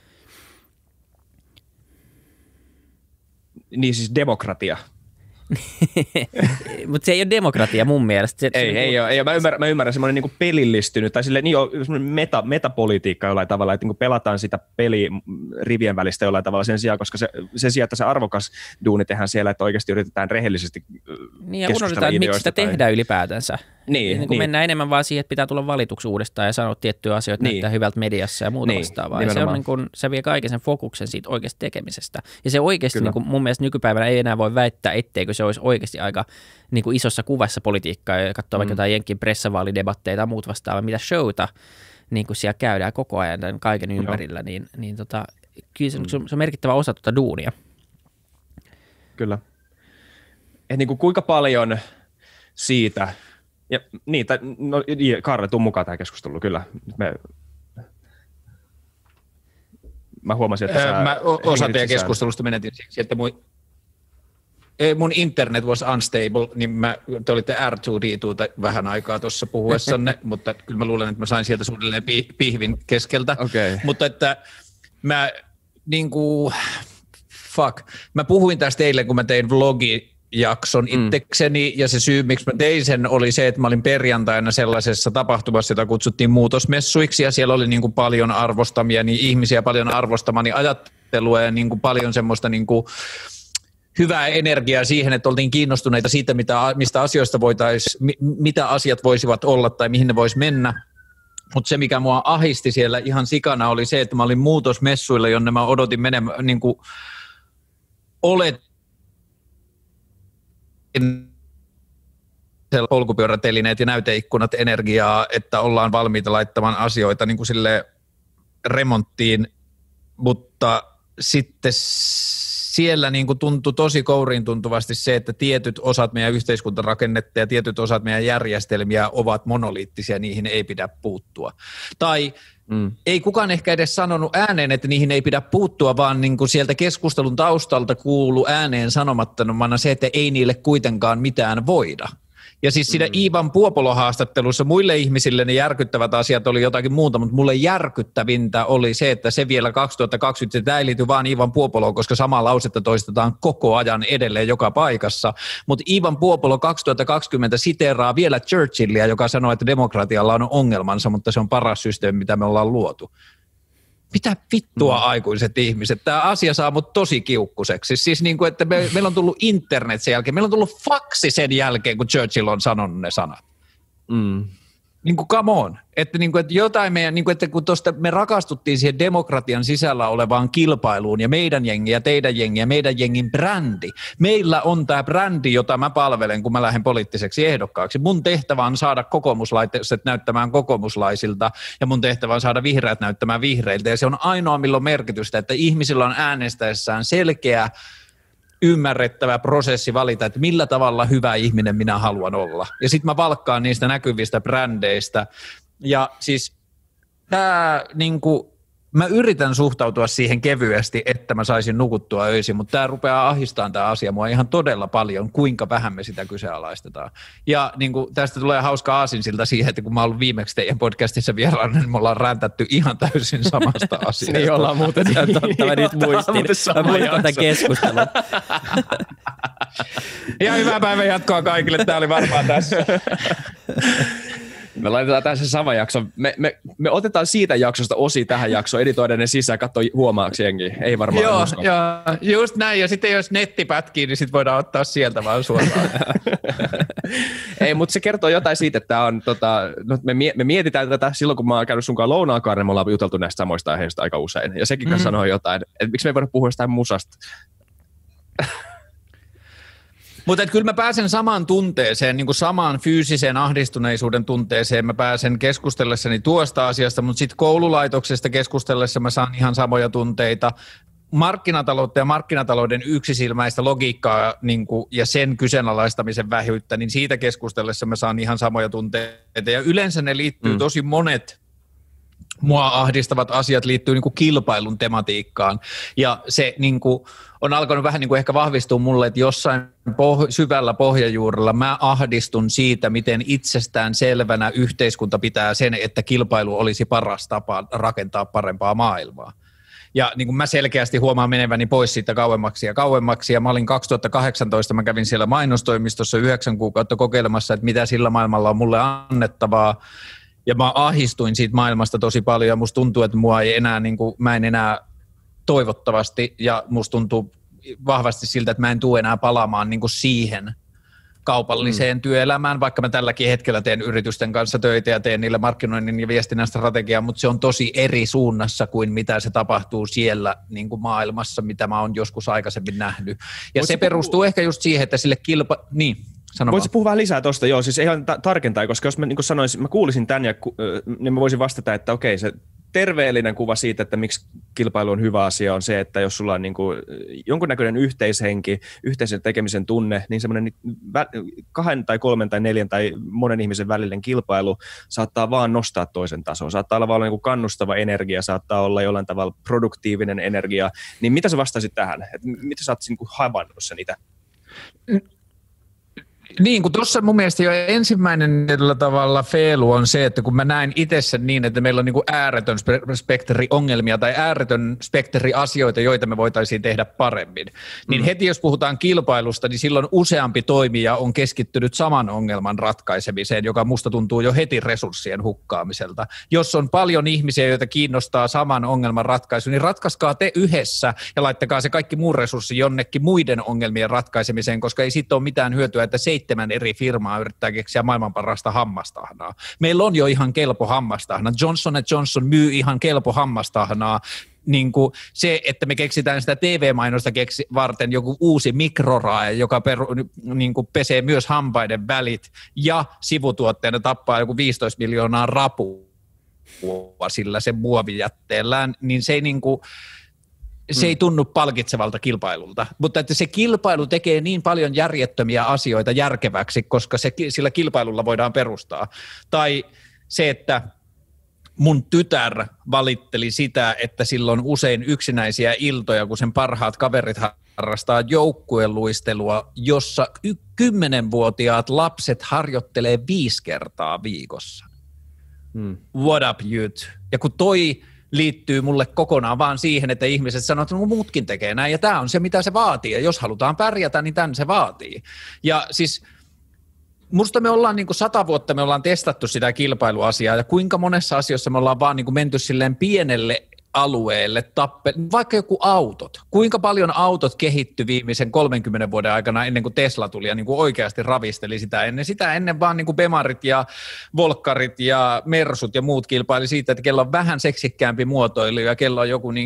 Niin siis demokratia.
Mutta se ei ole demokratia mun mielestä.
Ei ole. Mä ymmärrän semmoinen niinku pelillistynyt, tai silleen, niin semmoinen metapolitiikka jollain tavalla, että niinku pelataan sitä peliä rivien välistä jollain tavalla sen sijaan, koska sen sijaan, että se arvokas duuni tehdään siellä, että oikeasti yritetään rehellisesti
niin, ja unohdetaan, miksi sitä tehdään ylipäätänsä.
Niin.
Mennään enemmän vaan siihen, että pitää tulla valituksi uudestaan ja sanoa tiettyjä asioita, näyttää hyvältä mediassa ja muuta vastaavaa. Ja se, on niin kuin, se vie kaiken sen fokuksen siitä oikeasta tekemisestä. Ja se oikeasti niin kuin mun mielestä nykypäivänä ei enää voi väittää, etteikö se olisi oikeasti aika niin kuin isossa kuvassa politiikkaa ja katsoa vaikka jotain jenkin pressavaalidebatteja tai muut vastaavaa, mitä showta niin kuin siellä käydään koko ajan tämän kaiken ympärillä, niin kyllä se on merkittävä osa tuota duunia.
Kyllä. Et niin kuin kuinka paljon siitä, ja niin, no Kaarle, tuu mukaan tähän keskusteluun, kyllä. Mä huomasin, että
mä osa teidän keskustelusta menetin siksi, että mun internet was unstable, niin te olitte R2D2 vähän aikaa tuossa puhuessanne, mutta kyllä mä luulen, että mä sain sieltä suunnilleen pihvin keskeltä.
Okay.
Mutta että mä mä puhuin tästä eilen, kun mä tein vlogijakson itsekseni, ja se syy, miksi mä tein sen, oli se, että mä olin perjantaina sellaisessa tapahtumassa, jota kutsuttiin muutosmessuiksi, ja siellä oli niin kuin paljon arvostamia ihmisiä, paljon arvostamani ajattelua, ja niin kuin paljon semmoista niin kuin hyvää energiaa siihen, että oltiin kiinnostuneita siitä, mistä asioista mitä asiat voisivat olla tai mihin ne vois mennä. Mutta se, mikä mua ahisti siellä ihan sikana, oli se, että mä olin muutosmessuilla, jonne mä odotin menemään niin kuin polkupyörätelineet ja näyteikkunat energiaa, että ollaan valmiita laittamaan asioita niin kuin sille remonttiin, mutta sitten siellä niin kuin tuntui tosi kouriin tuntuvasti se, että tietyt osat meidän yhteiskuntarakennetta ja tietyt osat meidän järjestelmiä ovat monoliittisia, niihin ei pidä puuttua. Tai ei kukaan ehkä edes sanonut ääneen, että niihin ei pidä puuttua, vaan niin kuin sieltä keskustelun taustalta kuului ääneen sanomattomana se, että ei niille kuitenkaan mitään voida. Ja siis siinä Iivan Puopolo-haastattelussa muille ihmisille ne järkyttävät asiat oli jotakin muuta, mutta mulle järkyttävintä oli se, että se vielä 2020, tämä ei liity vaan Iivan Puopoloon, koska samaa lausetta toistetaan koko ajan edelleen joka paikassa, mutta Iivan Puopolo 2020 siteeraa vielä Churchillia, joka sanoi, että demokratialla on ongelmansa, mutta se on paras systeemi, mitä me ollaan luotu. Mitä vittua aikuiset ihmiset? Tämä asia saa mut tosi kiukkuseksi. Siis niin kuin, että meillä on tullut internet sen jälkeen, meillä on tullut faksi sen jälkeen, kun Churchill on sanonut ne sanat. Niin kuin come on. Että, niin kuin, että jotain meidän, niin kuin, että kun tuosta me rakastuttiin siihen demokratian sisällä olevaan kilpailuun ja meidän jengi ja teidän jengi ja meidän jengin brändi. Meillä on tämä brändi, jota mä palvelen, kun mä lähden poliittiseksi ehdokkaaksi. Mun tehtävä on saada kokoomuslaiset näyttämään kokoomuslaisilta ja mun tehtävä on saada vihreät näyttämään vihreiltä. Ja se on ainoa, milloin merkitystä, että ihmisillä on äänestäessään selkeä, ymmärrettävä prosessi valita, että millä tavalla hyvä ihminen minä haluan olla. Ja sitten mä valkkaan niistä näkyvistä brändeistä. Ja siis tämä niinku, mä yritän suhtautua siihen kevyesti, että mä saisin nukuttua öisin, mutta tämä rupeaa ahistamaan tämä asia mua ihan todella paljon, kuinka vähän me sitä kyseenalaistetaan. Ja niinku, tästä tulee hauska aasinsilta siihen, että kun mä oon ollut viimeksi teidän podcastissa vieraana, niin me ollaan räntätty ihan täysin samasta asiasta.
Niin ollaan muuten, totta mä nyt muistin. Mä muistan tämän keskustelun.
Ja hyvää päivän jatkoa kaikille, tämä oli varmaan tässä.
Me laitetaan tässä sama jakso. Me otetaan siitä jaksosta osi tähän jaksoon, editoidaan ne sisään, katso huomaaksi jengi. Ei varmaan usko.
Joo, just näin. Ja sitten jos netti pätkii, niin sitten voidaan ottaa sieltä vaan suoraan.
Ei, mutta se kertoo jotain siitä, että on, no, me mietitään tätä silloin, kun mä oon käynyt sunkaan lounaakaan, me ollaan juteltu näistä samoista aiheista aika usein. Ja sekin kanssa sanoo jotain, että miksi me ei voida puhua jostain musasta.
Mutta kyllä mä pääsen samaan tunteeseen, niin kuin samaan fyysiseen ahdistuneisuuden tunteeseen. Mä pääsen keskustellessani tuosta asiasta, mutta sitten koululaitoksesta keskustellessa mä saan ihan samoja tunteita. Markkinataloutta ja markkinatalouden yksisilmäistä logiikkaa niin kuin, ja sen kyseenalaistamisen vähyyttä, niin siitä keskustellessa mä saan ihan samoja tunteita. Ja yleensä ne liittyy tosi monet mua ahdistavat asiat liittyy niin kuin kilpailun tematiikkaan. Ja se niin kuin, on alkanut vähän niin kuin ehkä vahvistua mulle, että jossain syvällä pohjajuurella mä ahdistun siitä, miten itsestään selvänä yhteiskunta pitää sen, että kilpailu olisi paras tapa rakentaa parempaa maailmaa. Ja niin kuin mä selkeästi huomaan meneväni pois siitä kauemmaksi, ja mä olin 2018, mä kävin siellä mainostoimistossa 9 kuukautta kokeilemassa, että mitä sillä maailmalla on mulle annettavaa, ja mä ahdistuin siitä maailmasta tosi paljon, ja musta tuntuu, että mua ei enää, niin kuin, mä en enää toivottavasti, ja musta tuntuu vahvasti siltä, että mä en tule enää palaamaan niin kuin siihen kaupalliseen työelämään, vaikka mä tälläkin hetkellä teen yritysten kanssa töitä ja teen niille markkinoinnin ja viestinnän strategiaa, mutta se on tosi eri suunnassa kuin mitä se tapahtuu siellä niin kuin maailmassa, mitä mä oon joskus aikaisemmin nähnyt. Ja se perustuu ehkä just siihen, että sille niin.
Voitko puhua vähän lisää tuosta? Joo, siis ihan tarkentaa, koska jos mä niin sanoisin, mä kuulisin tämän, niin mä voisin vastata, että okei, se terveellinen kuva siitä, että miksi kilpailu on hyvä asia, on se, että jos sulla on niin kuin jonkunnäköinen yhteishenki, yhteisen tekemisen tunne, niin semmoinen 2 tai 3 tai 4 tai monen ihmisen välinen kilpailu saattaa vaan nostaa toisen tasoa. Saattaa olla vaan niin kuin kannustava energia, saattaa olla jollain tavalla produktiivinen energia. Niin mitä sä vastaisit tähän? Että mitä sä oot niin kuin havainnut sen itse?
Niin, kun tuossa mun mielestä jo ensimmäinen tavalla feilu on se, että kun mä näen itse sen niin, että meillä on niin kuin ääretön spektri ongelmia tai ääretön spektri asioita, joita me voitaisiin tehdä paremmin, niin heti jos puhutaan kilpailusta, niin silloin useampi toimija on keskittynyt saman ongelman ratkaisemiseen, joka musta tuntuu jo heti resurssien hukkaamiselta. Jos on paljon ihmisiä, joita kiinnostaa saman ongelman ratkaisu, niin ratkaiskaa te yhdessä ja laittakaa se kaikki muu resurssi jonnekin muiden ongelmien ratkaisemiseen, koska ei siitä ole mitään hyötyä, että 7 eri firmaa yrittää keksiä maailman parasta hammastahnaa. Meillä on jo ihan kelpo hammastahna. Johnson & Johnson myy ihan kelpo hammastahnaa. Niin kuin se, että me keksitään sitä TV-mainosta varten joku uusi mikrorae, joka niin kuin pesee myös hampaiden välit ja sivutuotteena tappaa joku 15 miljoonaa rapua sillä sen muovijätteellään, niin se ei niin kuin se ei tunnu palkitsevalta kilpailulta, mutta että se kilpailu tekee niin paljon järjettömiä asioita järkeväksi, koska sillä kilpailulla voidaan perustaa. Tai se, että mun tytär valitteli sitä, että sillä on usein yksinäisiä iltoja, kun sen parhaat kaverit harrastaa joukkueluistelua, jossa 10-vuotiaat lapset harjoittelee 5 kertaa viikossa. What up, youth? Ja kun toi liittyy mulle kokonaan vaan siihen, että ihmiset sanoo, että no, muutkin tekee näin, ja tämä on se, mitä se vaatii, ja jos halutaan pärjätä, niin tämän se vaatii. Ja siis musta me ollaan 100 vuotta, me ollaan testattu sitä kilpailuasiaa, ja kuinka monessa asiassa me ollaan vaan menty silleen pienelle alueelle, vaikka joku autot. Kuinka paljon autot kehittyi viimeisen 30 vuoden aikana ennen kuin Tesla tuli ja oikeasti ravisteli sitä ennen vaan Bemarit ja Volkkarit ja Mersut ja muut kilpaili siitä, että kello on vähän seksikkäämpi muotoilu ja kello on joku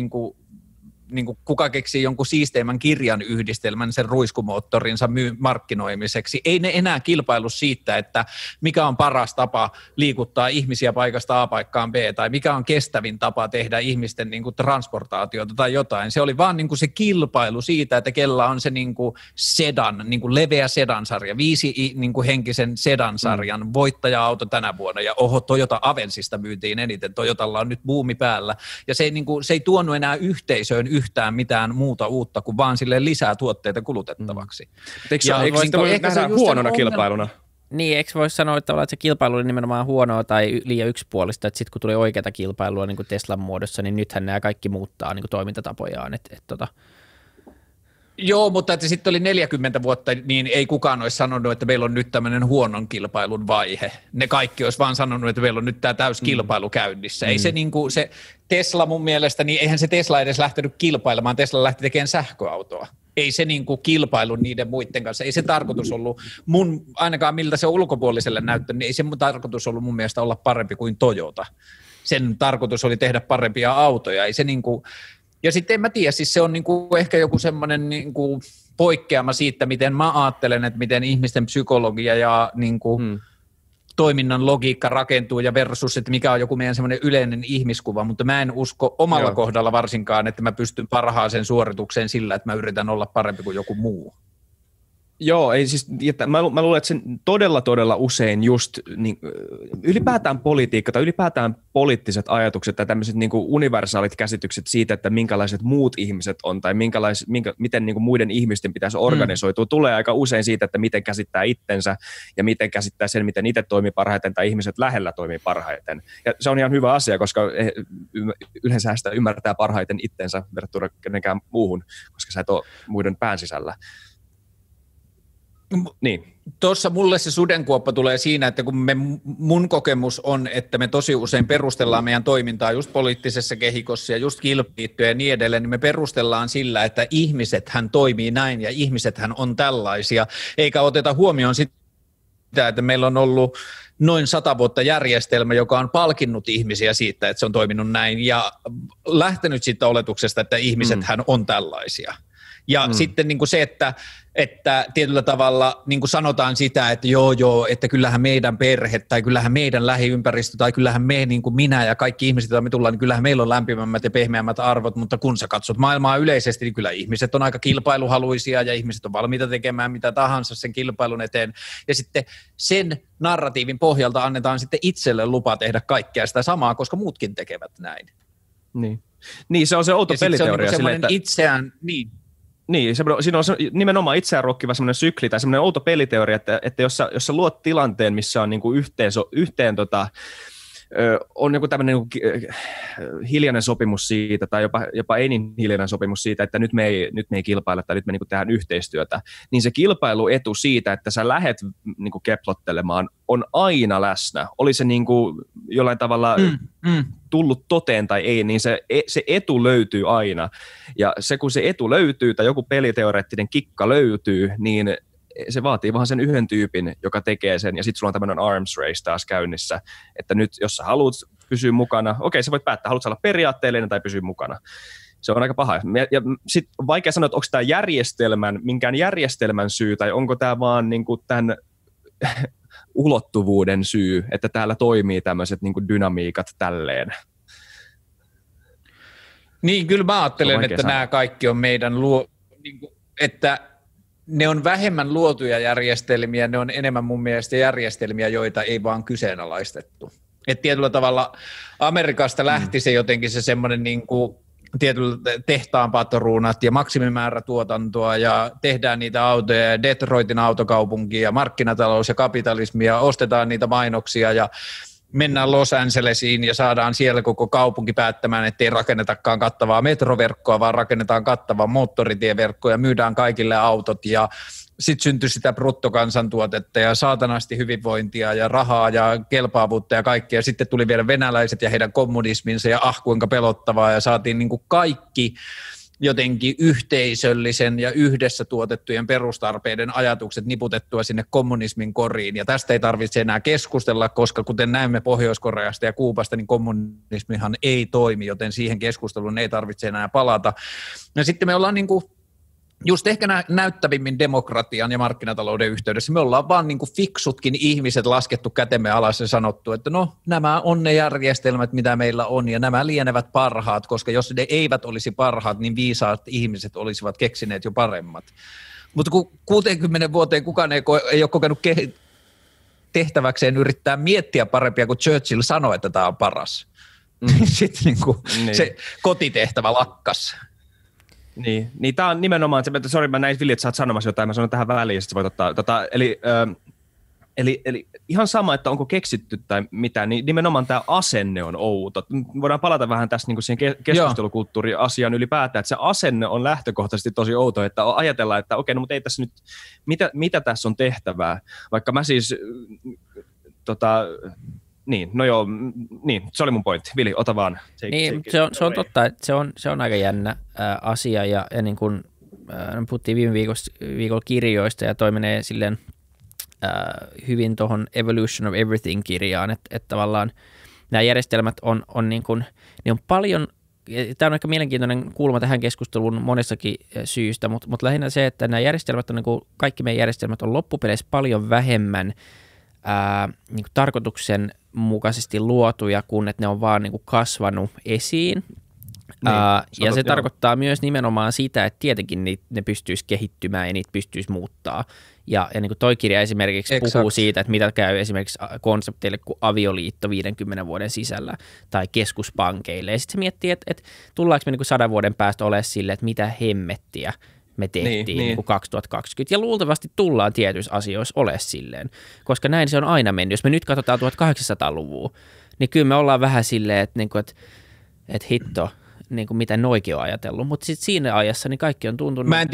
kuka keksii jonkun siisteimmän kirjan yhdistelmän sen ruiskumoottorinsa markkinoimiseksi. Ei ne enää kilpailu siitä, että mikä on paras tapa liikuttaa ihmisiä paikasta A paikkaan B, tai mikä on kestävin tapa tehdä ihmisten transportaatiota tai jotain. Se oli vaan se kilpailu siitä, että kella on se sedan, leveä sedansarja, 5 henkisen sedansarjan voittaja-auto tänä vuonna, ja Toyota Avensista myytiin eniten, Toyotalla on nyt buumi päällä, ja se ei tuonut enää yhteisöön yhtään mitään muuta uutta kuin vaan silleen lisää tuotteita kulutettavaksi.
Eikö sitä voi nähdä huonona kilpailuna?
Niin, eikö voi sanoa, että se kilpailu oli nimenomaan huonoa tai liian yksipuolista, että sitten kun tuli oikeata kilpailua niin kuin Teslan muodossa, niin nythän nämä kaikki muuttaa toimintatapojaan.
Joo, mutta että sitten oli 40 vuotta, niin ei kukaan olisi sanonut, että meillä on nyt tämmöinen huonon kilpailun vaihe. Ne kaikki olisi vaan sanonut, että meillä on nyt tämä täyskilpailu käynnissä. Ei se se Tesla mun mielestä, niin eihän se Tesla edes lähtenyt kilpailemaan, Tesla lähti tekemään sähköautoa. ei se niin kuin kilpailu niiden muiden kanssa, ei se tarkoitus ollut ainakaan miltä se ulkopuoliselle näyttää, niin ei se tarkoitus ollut mun mielestä olla parempi kuin Toyota. Sen tarkoitus oli tehdä parempia autoja, ei se niin kuin, ja sitten en mä tiedä, siis se on niin kuin ehkä joku semmoinen niin kuin poikkeama siitä, miten mä ajattelen, että miten ihmisten psykologia ja niin kuin toiminnan logiikka rakentuu ja versus, että mikä on joku meidän semmoinen yleinen ihmiskuva, mutta mä en usko omalla kohdalla varsinkaan, että mä pystyn parhaaseen suoritukseen sillä, että mä yritän olla parempi kuin joku muu.
Joo, ei siis, mä luulen, että sen todella usein just niin, ylipäätään politiikka tai ylipäätään poliittiset ajatukset tai tämmöiset niin kuin universaalit käsitykset siitä, että minkälaiset muut ihmiset on tai miten niin kuin muiden ihmisten pitäisi organisoitua, tulee aika usein siitä, että miten käsittää itsensä ja miten käsittää sen, miten itse toimii parhaiten tai ihmiset lähellä toimii parhaiten. Ja se on ihan hyvä asia, koska yleensä sitä ymmärtää parhaiten itsensä verrattuna kenenkään muuhun, koska sä et ole muiden pään sisällä. Niin.
Tuossa mulle se sudenkuoppa tulee siinä, että kun mun kokemus on, että me tosi usein perustellaan meidän toimintaa just poliittisessa kehikossa ja just kilpiliittyjä ja niin edelleen, niin me perustellaan sillä, että ihmisethän toimii näin ja ihmisethän on tällaisia, eikä oteta huomioon sitä, että meillä on ollut noin 100 vuotta järjestelmä, joka on palkinnut ihmisiä siitä, että se on toiminut näin ja lähtenyt siitä oletuksesta, että ihmisethän on tällaisia. Ja sitten niin kuin se, että tietyllä tavalla niin kuin sanotaan sitä, että joo, että kyllähän meidän perhe tai kyllähän meidän lähiympäristö tai kyllähän me, niin kuin minä ja kaikki ihmiset, joita me tullaan, niin kyllähän meillä on lämpimämmät ja pehmeämmät arvot, mutta kun sä katsot maailmaa yleisesti, niin kyllä ihmiset on aika kilpailuhaluisia ja ihmiset on valmiita tekemään mitä tahansa sen kilpailun eteen. Ja sitten sen narratiivin pohjalta annetaan sitten itselle lupa tehdä kaikkea sitä samaa, koska muutkin tekevät näin.
Niin se on se outo peliteoria.
Se on semmoinen itseään,
Niin, siinä on nimenomaan itseään rokkiva semmoinen sykli tai semmoinen outo peliteoria, että jos sä luot tilanteen, missä on niinku on joku tämmöinen hiljainen sopimus siitä tai jopa ei niin hiljainen sopimus siitä, että nyt me ei kilpailla tai nyt me niinku tehdään yhteistyötä, niin se kilpailuetu siitä, että sä lähet niinku keplottelemaan, on aina läsnä. Oli se niinku jollain tavalla tullut toteen tai ei, niin se etu löytyy aina. Ja se kun se etu löytyy tai joku peliteoreettinen kikka löytyy, niin se vaatii vaan sen yhden tyypin, joka tekee sen, ja sitten sulla on tämmöinen arms race taas käynnissä, että nyt jos sä haluat pysyä mukana, okei, sä voit päättää, haluatko olla periaatteellinen tai pysyä mukana. Se on aika paha. Ja sitten vaikea sanoa, että onko tämä minkään järjestelmän syy, tai onko tämä vaan niinku tämän ulottuvuuden syy, että täällä toimii tämmöiset niinku dynamiikat tälleen.
Niin, kyllä mä ajattelen, että nämä kaikki on meidän että ne on vähemmän luotuja järjestelmiä, ne on enemmän mun mielestä järjestelmiä, joita ei vaan kyseenalaistettu. Et tietyllä tavalla Amerikasta lähti se jotenkin se semmoinen niin kuin tietyllä tehtaan patruunat ja maksimimäärä tuotantoa ja tehdään niitä autoja ja Detroitin autokaupunki ja markkinatalous ja kapitalismi ja ostetaan niitä mainoksia ja mennään Los Angelesiin ja saadaan siellä koko kaupunki päättämään, ettei rakennetakaan kattavaa metroverkkoa, vaan rakennetaan kattava moottoritieverkko ja myydään kaikille autot ja sitten syntyi sitä bruttokansantuotetta ja saatanasti hyvinvointia ja rahaa ja kelpaavuutta ja kaikkea. Sitten tuli vielä venäläiset ja heidän kommunisminsa ja kuinka pelottavaa ja saatiin niin kuin kaikki jotenkin yhteisöllisen ja yhdessä tuotettujen perustarpeiden ajatukset niputettua sinne kommunismin koriin. Ja tästä ei tarvitse enää keskustella, koska kuten näemme Pohjois-Koreasta ja Kuubasta, niin kommunismihan ei toimi, joten siihen keskusteluun ei tarvitse enää palata. Ja sitten me ollaan niin kuin just ehkä näyttävimmin demokratian ja markkinatalouden yhteydessä. Me ollaan vaan niin kuin fiksutkin ihmiset laskettu kätemme alas ja sanottu, että no nämä on ne järjestelmät, mitä meillä on ja nämä lienevät parhaat, koska jos ne eivät olisi parhaat, niin viisaat ihmiset olisivat keksineet jo paremmat. Mutta kun 60 vuoteen kukaan ei ole kokenut tehtäväkseen yrittää miettiä parempia, kun Churchill sanoi, että tämä on paras. Sitten niin kuin se kotitehtävä lakkas.
Niin tämä on nimenomaan, sori mä näin Vili, että sä oot sanomassa jotain, mä sanon tähän väliin, ja sitten voit ottaa, eli ihan sama, että onko keksitty tai mitä, niin nimenomaan tämä asenne on outo. Voidaan palata vähän tässä niin kuin siihen keskustelukulttuuriasiaan ylipäätään, että se asenne on lähtökohtaisesti tosi outo, että ajatellaan, että okei, no mutta ei tässä nyt, mitä tässä on tehtävää, vaikka mä siis, niin, no joo, niin, se oli mun pointti. Vili, ota vaan.
Se on totta, että se on aika jännä asia ja niin kuin puhuttiin viime viikolla kirjoista ja toi menee silleen hyvin tuohon Evolution of Everything-kirjaan, että tavallaan nämä järjestelmät on niin kuin, ne on paljon, tämä on aika mielenkiintoinen kulma tähän keskusteluun monessakin syystä, mutta lähinnä se, että nämä järjestelmät on niin kuin, kaikki meidän järjestelmät on loppupeleissä paljon vähemmän niin kuin tarkoituksen mukaisesti luotuja, kun että ne on vaan niin kuin kasvanut esiin. Ja se tarkoittaa myös nimenomaan sitä, että tietenkin ne pystyisi kehittymään ja niitä pystyisi muuttaa. Ja niin kuin toi kirja esimerkiksi puhuu siitä, että mitä käy esimerkiksi konsepteille kuin avioliitto 50 vuoden sisällä tai keskuspankeille. Ja sitten se miettii, että tullaanko me niin kuin 100 vuoden päästä olemaan silleen, että mitä hemmettiä me tehtiin niin kuin 2020. Ja luultavasti tullaan tietyissä asioissa olemaan silleen, koska näin se on aina mennyt. Jos me nyt katsotaan 1800-luvua, niin kyllä me ollaan vähän silleen, että hitto, niin kuin mitä noikin on ajatellut. Mutta sitten siinä ajassa niin kaikki on tuntunut.
Mä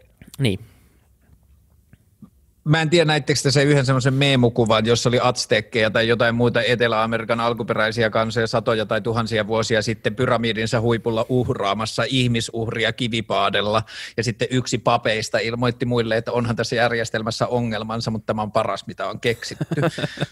en tiedä, näittekö te se yhden semmoisen meemukuvan, jossa oli aztekkeja tai jotain muita Etelä-Amerikan alkuperäisiä kansoja satoja tai tuhansia vuosia sitten pyramidinsa huipulla uhraamassa ihmisuhria kivipaadella. Ja sitten yksi papeista ilmoitti muille, että onhan tässä järjestelmässä ongelmansa, mutta tämä on paras, mitä on keksitty.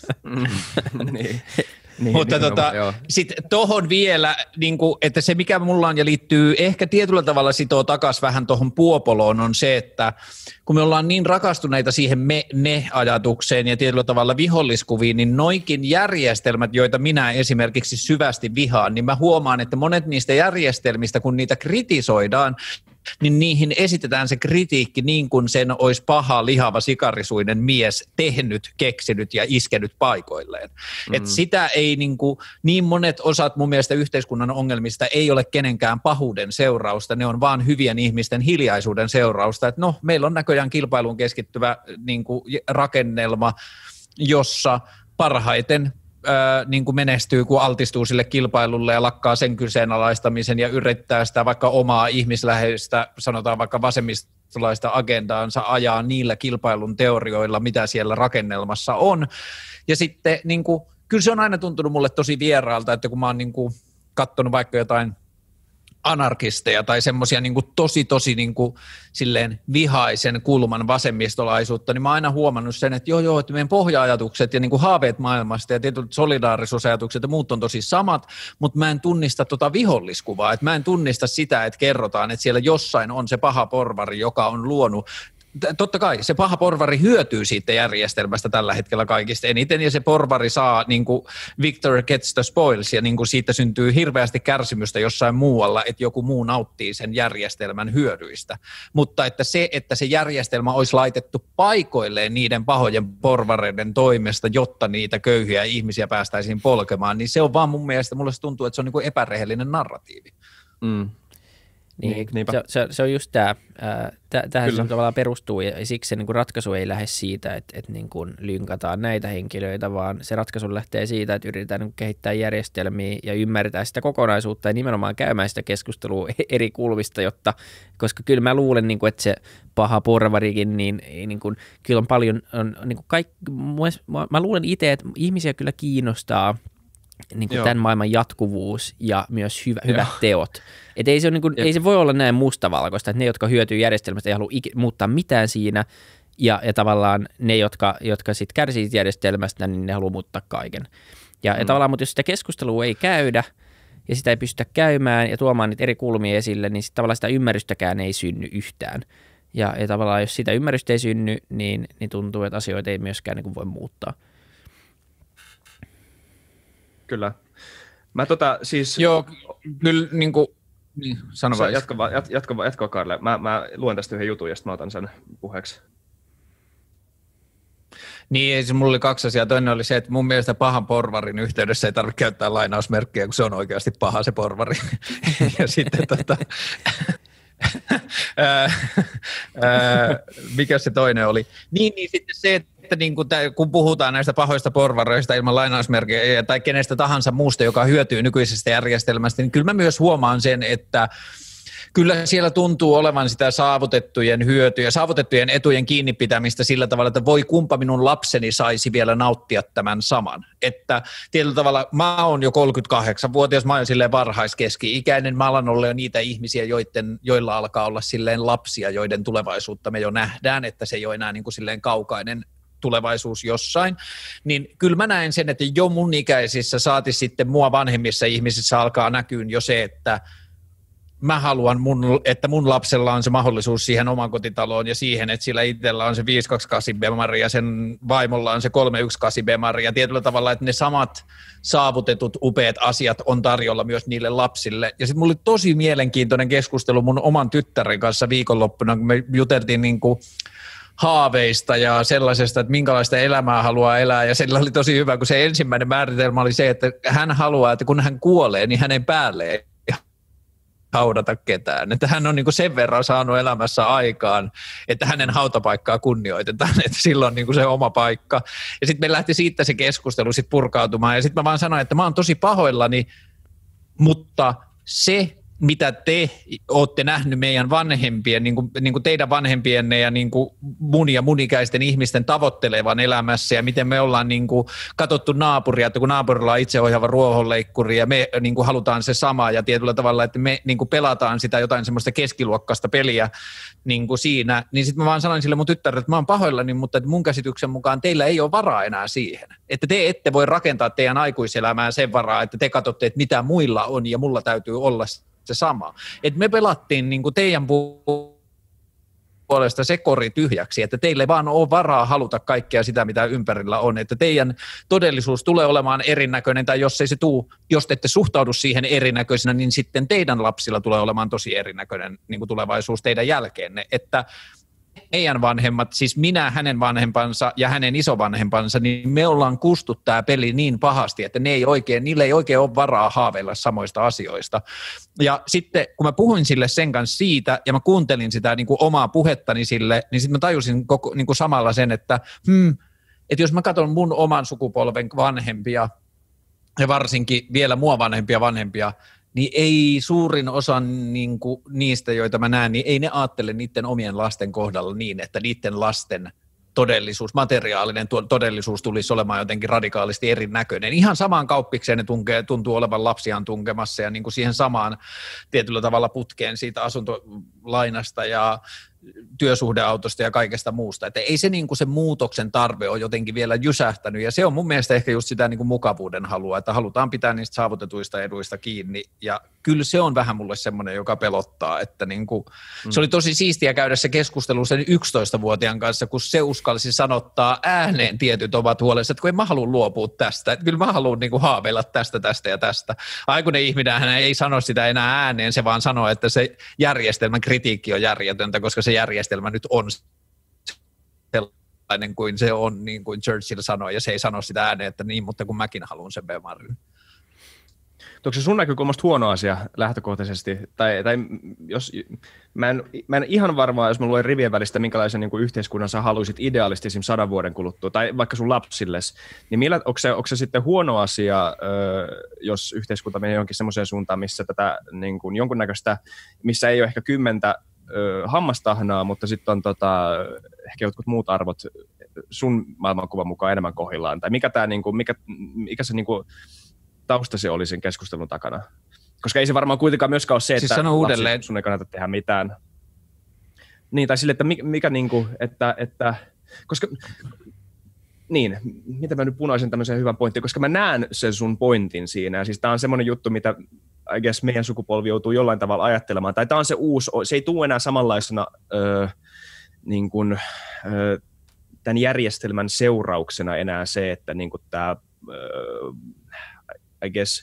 Mutta sitten tuohon vielä, niin kuin, että se mikä mulla on ja liittyy ehkä tietyllä tavalla sitoo takaisin vähän tuohon Puopoloon on se, että kun me ollaan niin rakastuneita siihen me-ajatukseen ja tietyllä tavalla viholliskuviin, niin noikin järjestelmät, joita minä esimerkiksi syvästi vihaan, niin mä huomaan, että monet niistä järjestelmistä, kun niitä kritisoidaan, niin niihin esitetään se kritiikki niin kuin sen olisi paha, lihava, sikarisuinen mies tehnyt, keksinyt ja iskenyt paikoilleen. Et sitä ei niin monet osat mun mielestä yhteiskunnan ongelmista ei ole kenenkään pahuuden seurausta, ne on vaan hyvien ihmisten hiljaisuuden seurausta. Et no, meillä on näköjään kilpailuun keskittyvä rakennelma, jossa parhaiten niin kuin menestyy, kun altistuu sille kilpailulle ja lakkaa sen kyseenalaistamisen ja yrittää sitä vaikka omaa ihmisläheistä, sanotaan vaikka vasemmistolaista agendaansa ajaa niillä kilpailun teorioilla, mitä siellä rakennelmassa on. Ja sitten niin kuin, kyllä se on aina tuntunut mulle tosi vieraalta, että kun mä oon niin kuin katsonut vaikka jotain anarkisteja tai semmoisia niin kuin tosi niin kuin silleen vihaisen kulman vasemmistolaisuutta, niin mä oon aina huomannut sen, että joo, että meidän pohja-ajatukset ja niin kuin haaveet maailmasta ja tietyt solidaarisuusajatukset ja muut on tosi samat, mutta mä en tunnista tota viholliskuvaa, että mä en tunnista sitä, että kerrotaan, että siellä jossain on se paha porvari, joka on luonut. Totta kai se paha porvari hyötyy siitä järjestelmästä tällä hetkellä kaikista eniten ja se porvari saa niin kuin Victor gets the spoils ja niin kuin siitä syntyy hirveästi kärsimystä jossain muualla, että joku muu nauttii sen järjestelmän hyödyistä. Mutta että se järjestelmä olisi laitettu paikoilleen niiden pahojen porvareiden toimesta, jotta niitä köyhiä ihmisiä päästäisiin polkemaan, niin se on vaan mun mielestä, mulle se tuntuu, että se on niin kuin epärehellinen narratiivi.
Niin, se on just tämä. Tähän se tavallaan perustuu ja siksi se niin kuin ratkaisu ei lähde siitä, että niin kuin lynkataan näitä henkilöitä, vaan se ratkaisu lähtee siitä, että yritetään niin kuin kehittää järjestelmiä ja ymmärtää sitä kokonaisuutta ja nimenomaan käymään sitä keskustelua eri kulmista, koska kyllä mä luulen, niin kuin, että se paha porvarikin, niin kuin, kyllä on paljon, niin kuin mä luulen itse, että ihmisiä kyllä kiinnostaa niin kuin tämän maailman jatkuvuus ja myös hyvät teot. Et ei, se ole, niin kuin, ei se voi olla näin mustavalkoista, että ne, jotka hyötyy järjestelmästä, ei halua muuttaa mitään siinä, ja tavallaan ne, jotka sitten kärsii järjestelmästä, niin ne haluaa muuttaa kaiken. Ja tavallaan, mutta jos sitä keskustelua ei käydä, ja sitä ei pystytä käymään ja tuomaan niitä eri kulmia esille, niin tavallaan sitä ymmärrystäkään ei synny yhtään. Ja tavallaan, jos sitä ymmärrystä ei synny, niin tuntuu, että asioita ei myöskään niin kuin voi muuttaa.
Kyllä. Mä siis...
Joo, kyllä niin kuin... Niin, sano vaan.
Jatka Karle. Mä luen tästä yhden jutun ja sitten mä otan sen puheeksi.
Niin, mulla oli kaksi asiaa. Toinen oli se, että mun mielestä pahan porvarin yhteydessä ei tarvitse käyttää lainausmerkkejä, kun se on oikeasti paha se porvari. Ja sitten mikä se toinen oli? Niin sitten se, että niin kun puhutaan näistä pahoista porvareista ilman lainausmerkkejä tai kenestä tahansa muusta, joka hyötyy nykyisestä järjestelmästä, niin kyllä mä myös huomaan sen, että Kyllä siellä tuntuu olevan sitä saavutettujen hyötyjä, saavutettujen etujen kiinni pitämistä sillä tavalla, että voi kumpa minun lapseni saisi vielä nauttia tämän saman. Että tietyllä tavalla mä oon jo 38-vuotias, mä oon silleen varhaiskeski-ikäinen, mä alan olla jo niitä ihmisiä, joilla alkaa olla silleen lapsia, joiden tulevaisuutta me jo nähdään, että se ei ole enää niin kuin silleen kaukainen tulevaisuus jossain, niin kyllä mä näen sen, että jo mun ikäisissä saati sitten mua vanhemmissa ihmisissä alkaa näkyä jo se, että mä haluan, että mun lapsella on se mahdollisuus siihen omakotitaloon ja siihen, että sillä itsellä on se 528-bemari ja sen vaimolla on se 318-bemari ja tietyllä tavalla, että ne samat saavutetut upeat asiat on tarjolla myös niille lapsille. Ja sitten mulla oli tosi mielenkiintoinen keskustelu mun oman tyttären kanssa viikonloppuna, kun me juteltiin niinku haaveista ja sellaisesta, että minkälaista elämää haluaa elää. Ja sillä oli tosi hyvä, kun se ensimmäinen määritelmä oli se, että hän haluaa, että kun hän kuolee, niin hänen päälleen haudata ketään. Että hän on niin kuin sen verran saanut elämässä aikaan, että hänen hautapaikkaa kunnioitetaan, että sillä on niin kuin se oma paikka. Ja sitten me lähti siitä se keskustelu sit purkautumaan. Ja sitten mä vaan sanoin, että mä oon tosi pahoillani, mutta se, mitä te olette nähnyt meidän vanhempien, niin kuin teidän vanhempienne ja niin kuin mun ja mun ikäisten ihmisten tavoittelevan elämässä ja miten me ollaan niin kuin katsottu naapuria, että kun naapurilla on itseohjaava ruohonleikkuri ja me niin kuin halutaan se sama ja tietyllä tavalla, että me niin kuin pelataan sitä jotain semmoista keskiluokkaista peliä niin kuin siinä, niin sitten mä vaan sanoin sille mun tyttärelle, että mä oon pahoillani, mutta mun käsityksen mukaan teillä ei ole varaa enää siihen. Että te ette voi rakentaa teidän aikuiselämää sen varaa, että te katsotte, että mitä muilla on ja mulla täytyy olla se sama. Et me pelattiin niin kuin teidän puolesta se kori tyhjäksi, että teille vaan ole varaa haluta kaikkea sitä, mitä ympärillä on, että teidän todellisuus tulee olemaan erinäköinen, tai jos ei se jos te ette suhtaudu siihen erinäköisenä, niin sitten teidän lapsilla tulee olemaan tosi erinäköinen niin kuin tulevaisuus teidän jälkeenne, että meidän vanhemmat, siis minä, hänen vanhempansa ja hänen isovanhempansa, niin me ollaan kustu tämä peli niin pahasti, että niille ei oikein ole varaa haaveilla samoista asioista. Ja sitten kun mä puhuin sille sen kanssa siitä ja mä kuuntelin sitä niin kuin omaa puhettani sille, niin sitten mä tajusin niin kuin samalla sen, että jos mä katson mun oman sukupolven vanhempia ja varsinkin vielä mua vanhempia, niin ei suurin osa niin kuin niistä, joita mä näen, niin ei ne ajattele niiden omien lasten kohdalla niin, että niiden lasten todellisuus, materiaalinen todellisuus tulisi olemaan jotenkin radikaalisti erinäköinen. Ihan samaan kauppikseen ne tuntuu olevan lapsiaan tunkemassa ja niin kuin siihen samaan tietyllä tavalla putkeen siitä asuntolainasta ja työsuhdeautosta ja kaikesta muusta. Että ei se, niin kuin se muutoksen tarve ole jotenkin vielä jysähtänyt ja se on mun mielestä ehkä just sitä niin kuin mukavuuden halua, että halutaan pitää niistä saavutetuista eduista kiinni ja kyllä se on vähän mulle semmoinen, joka pelottaa, että niin kuin, se oli tosi siistiä käydä se keskustelu sen 11-vuotiaan kanssa, kun se uskalsi sanottaa ääneen tietyt ovat huolessa, että kun en mä halua luopua tästä, että kyllä mä haluan niin kuin haaveilla tästä ja tästä. Aikuinen ihminen hän ei sano sitä enää ääneen, se vaan sanoo, että se järjestelmän kritiikki on järjetöntä, koska se järjestelmä nyt on sellainen kuin se on, niin kuin Churchill sanoi, ja se ei sano sitä ääneen, että niin, mutta kun mäkin haluan sen bemarin.
Onko se sun näkökulmasta huono asia lähtökohtaisesti? Tai jos, mä en ihan varmaa, jos mä luen rivien välistä, minkälaisen niin kuin yhteiskunnan sä haluaisit ideaalisesti esim. 100 vuoden kuluttua, tai vaikka sun lapsilles, niin onko se sitten huono asia, jos yhteiskunta menee jonkin semmoiseen suuntaan, missä tätä niin kuin jonkunnäköistä, missä ei ole ehkä 10 hammastahnaa, mutta sitten on ehkä jotkut muut arvot sun maailmankuvan mukaan enemmän kohdillaan, tai mikä se niinku tausta se oli sen keskustelun takana? Koska ei se varmaan kuitenkaan myöskään ole se, että
siis
sun ei kannata tehdä mitään. Niin, tai sille, että mikä niinku, että koska niin, mitä mä nyt punaisin tämmöisen hyvän pointin, koska mä näen sen sun pointin siinä, ja siis tää on semmoinen juttu, mitä I guess meidän sukupolvi joutuu jollain tavalla ajattelemaan, tai tämä on se uusi, se ei tule enää samanlaisena niin kuin, tämän järjestelmän seurauksena enää se, että niin kuin tämä, I guess,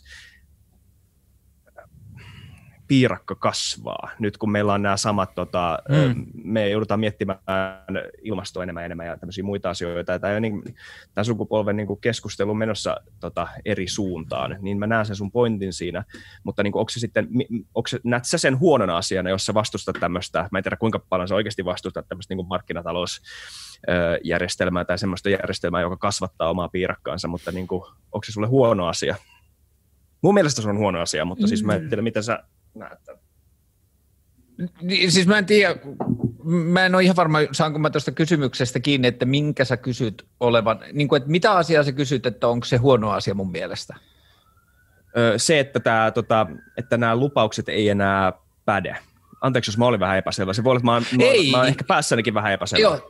piirakka kasvaa. Nyt kun meillä on nämä samat, me joudutaan miettimään ilmastoa enemmän ja tämmöisiä muita asioita, tai niin, tämä sukupolven niin kuin keskustelu menossa eri suuntaan, niin mä näen sen sun pointin siinä, mutta niin kuin, näet sä sen huonona asiana, jos sä vastustat tämmöistä, mä en tiedä kuinka paljon sä oikeasti vastustat tämmöistä niin kuin markkinatalousjärjestelmää tai semmoista järjestelmää, joka kasvattaa omaa piirakkaansa, mutta niin kuin, onko se sulle huono asia? Mun mielestä se on huono asia, mutta siis mä en tiedä, miten sä näet tämän.
Siis mä en tiedä, mä en ole ihan varma, saanko mä tuosta kysymyksestä kiinni, että minkä sä kysyt olevan, niin kuin, että mitä asiaa sä kysyt, että onko se huono asia mun mielestä?
Se, että nämä lupaukset ei enää päde. Anteeksi, jos mä olin vähän epäselvä. Se voi olla, että mä oon ehkä päässänikin vähän epäselvä.
Joo.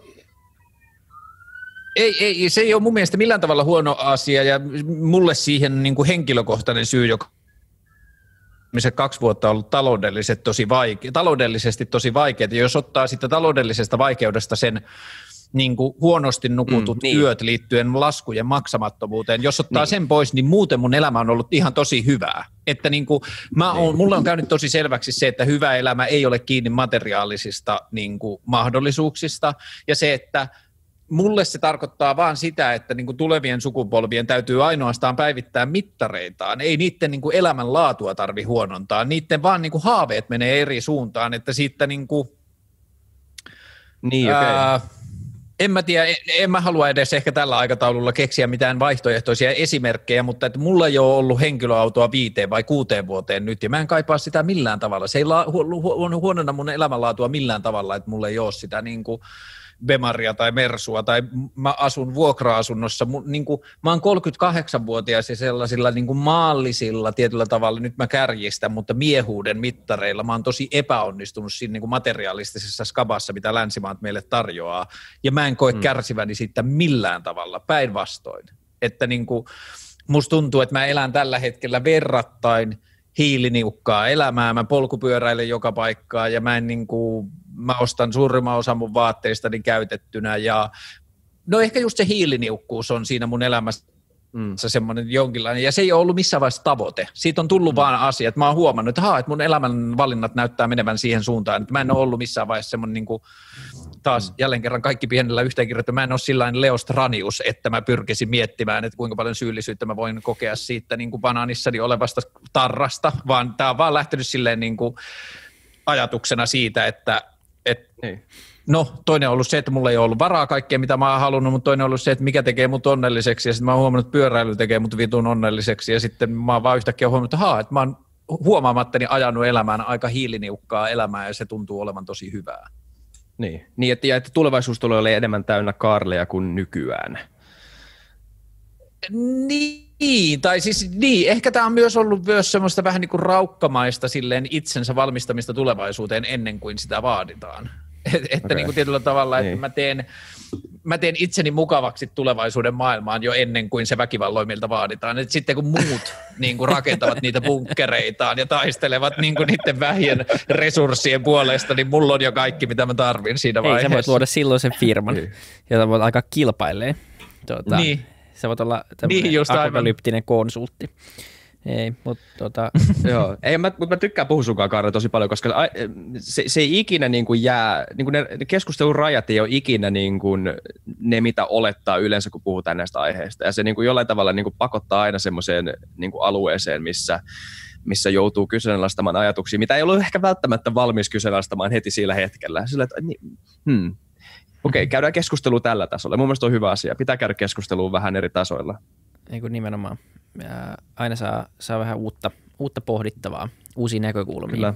Ei, se ei ole mun mielestä millään tavalla huono asia, ja mulle siihen niin kuin henkilökohtainen syy, joka se 2 vuotta on ollut taloudellisesti tosi vaikeaa, ja jos ottaa sitten taloudellisesta vaikeudesta sen niin kuin huonosti nukutut yöt liittyen laskujen maksamattomuuteen, jos ottaa sen pois, niin muuten mun elämä on ollut ihan tosi hyvää. Että niin kuin, mulle on käynyt tosi selväksi se, että hyvä elämä ei ole kiinni materiaalisista niin kuin mahdollisuuksista, ja se, että mulle se tarkoittaa vaan sitä, että niin kuin tulevien sukupolvien täytyy ainoastaan päivittää mittareitaan. Ei niiden niin kuin elämänlaatua tarvi huonontaa. Niiden vaan niin kuin haaveet menee eri suuntaan. Että siitä niin kuin, en mä tiedä, en mä halua edes ehkä tällä aikataululla keksiä mitään vaihtoehtoisia esimerkkejä, mutta että mulla ei ole ollut henkilöautoa 5 vai 6 vuoteen nyt, ja mä en kaipaa sitä millään tavalla. Se ei huonona mun elämänlaatua millään tavalla, että mulla ei ole sitä niin kuin Bemaria tai Mersua, tai mä asun vuokra-asunnossa, mä oon 38-vuotias ja sellaisilla niin kuin maallisilla tietyllä tavalla, nyt mä kärjistän, mutta miehuuden mittareilla mä oon tosi epäonnistunut siinä niin kuin materialistisessa skabassa, mitä länsimaat meille tarjoaa, ja mä en koe kärsiväni siitä millään tavalla, päinvastoin. Että niin kuin, musta tuntuu, että mä elän tällä hetkellä verrattain hiiliniukkaa elämää, mä polkupyöräilen joka paikkaan, ja mä ostan suurimman osan mun vaatteistani käytettynä, ja no ehkä just se hiiliniukkuus on siinä mun elämässä semmoinen jonkinlainen, ja se ei ole ollut missään vaiheessa tavoite. Siitä on tullut vaan asia, että mä oon huomannut, että mun elämän valinnat näyttää menevän siihen suuntaan, että mä en ole ollut missään vaiheessa semmoinen niin kuin, taas jälleen kerran kaikki pienellä yhteenkirjoittu, mä en ole sillain Leo Stranius, että mä pyrkisin miettimään, että kuinka paljon syyllisyyttä mä voin kokea siitä niin kuin banaanissani olevasta tarrasta, vaan tää on vaan lähtenyt silleen niin kuin ajatuksena siitä, että no, toinen on ollut se, että mulla ei ole ollut varaa kaikkea, mitä mä oon halunnut, mutta toinen on ollut se, että mikä tekee mut onnelliseksi, ja sitten mä oon huomannut, että pyöräily tekee mut vitun onnelliseksi, ja sitten mä oon vaan yhtäkkiä huomannut, että mä oon huomaamattani ajanut elämään aika hiiliniukkaa elämää, ja se tuntuu olevan tosi hyvää.
Niin että tulevaisuus tulee olemaan enemmän täynnä Karleja kuin nykyään.
Niin, tai siis niin, ehkä tämä on myös ollut myös semmoista vähän niin kuin raukkamaista silleen itsensä valmistamista tulevaisuuteen ennen kuin sitä vaaditaan. Että niin kuin tietyllä tavalla, että mä teen itseni mukavaksi tulevaisuuden maailmaan jo ennen kuin se väkivalloimilta vaaditaan. Et sitten kun muut niin kuin rakentavat niitä bunkkereitaan ja taistelevat niin kuin niiden vähien resurssien puolesta, niin mulla on jo kaikki, mitä mä tarvin siinä vaiheessa.
Sä voit luoda silloin sen firman, jota voit alkaa kilpailemaan.
Niin.
Sä voit olla tämmöinen apokalyptinen konsultti. Ei, mutta
joo. Ei, mä tykkään puhua sunkaan, Kaarle, tosi paljon, koska se ei ikinä niin kuin jää, niin kuin ne keskustelun rajat ei ole ikinä niin kuin ne, mitä olettaa yleensä, kun puhutaan näistä aiheista. Ja se niin kuin jollain tavalla niin kuin pakottaa aina semmoiseen niin kuin alueeseen, missä joutuu kyseenalaistamaan ajatuksia, mitä ei ollut ehkä välttämättä valmis kyseenalaistamaan heti sillä hetkellä. Sillä, että okei, käydään keskustelua tällä tasolla. Mun mielestä on hyvä asia. Pitää käydä keskustelua vähän eri tasoilla.
Niin kuin nimenomaan. Aina saa vähän uutta pohdittavaa, uusia näkökulmia. Kyllä.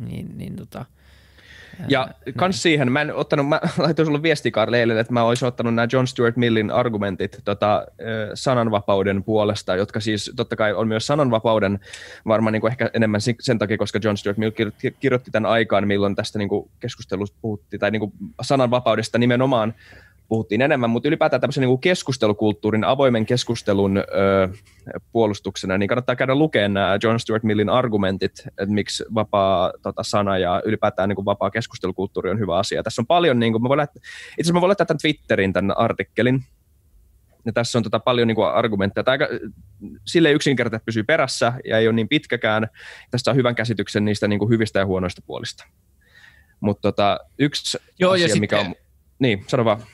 Ja kans siihen, mä laitoin sulle viestiä, Karle, eilen, että mä olisin ottanut nämä John Stuart Millin argumentit sananvapauden puolesta, jotka siis totta kai on myös sananvapauden varmaan niin kuin ehkä enemmän sen takia, koska John Stuart Mill kirjoitti tämän aikaan, milloin tästä niin kuin keskustelusta puhuttiin, tai niin kuin sananvapaudesta nimenomaan puhuttiin enemmän, mutta ylipäätään tämmöisen niin kuin keskustelukulttuurin, avoimen keskustelun puolustuksena, niin kannattaa käydä lukemaan nämä John Stuart Millin argumentit, että miksi vapaa sana ja ylipäätään niin kuin vapaa keskustelukulttuuri on hyvä asia. Tässä on paljon, niin kuin, itse asiassa mä voin laittaa tämän Twitterin, tämän artikkelin, ja tässä on paljon niin kuin argumentteja. Tämä aika silleen yksinkertaisesti, että pysyy perässä ja ei ole niin pitkäkään. Tässä on hyvän käsityksen niistä niin kuin hyvistä ja huonoista puolista. Mutta yksi asia, mikä on... Niin, sano vaan.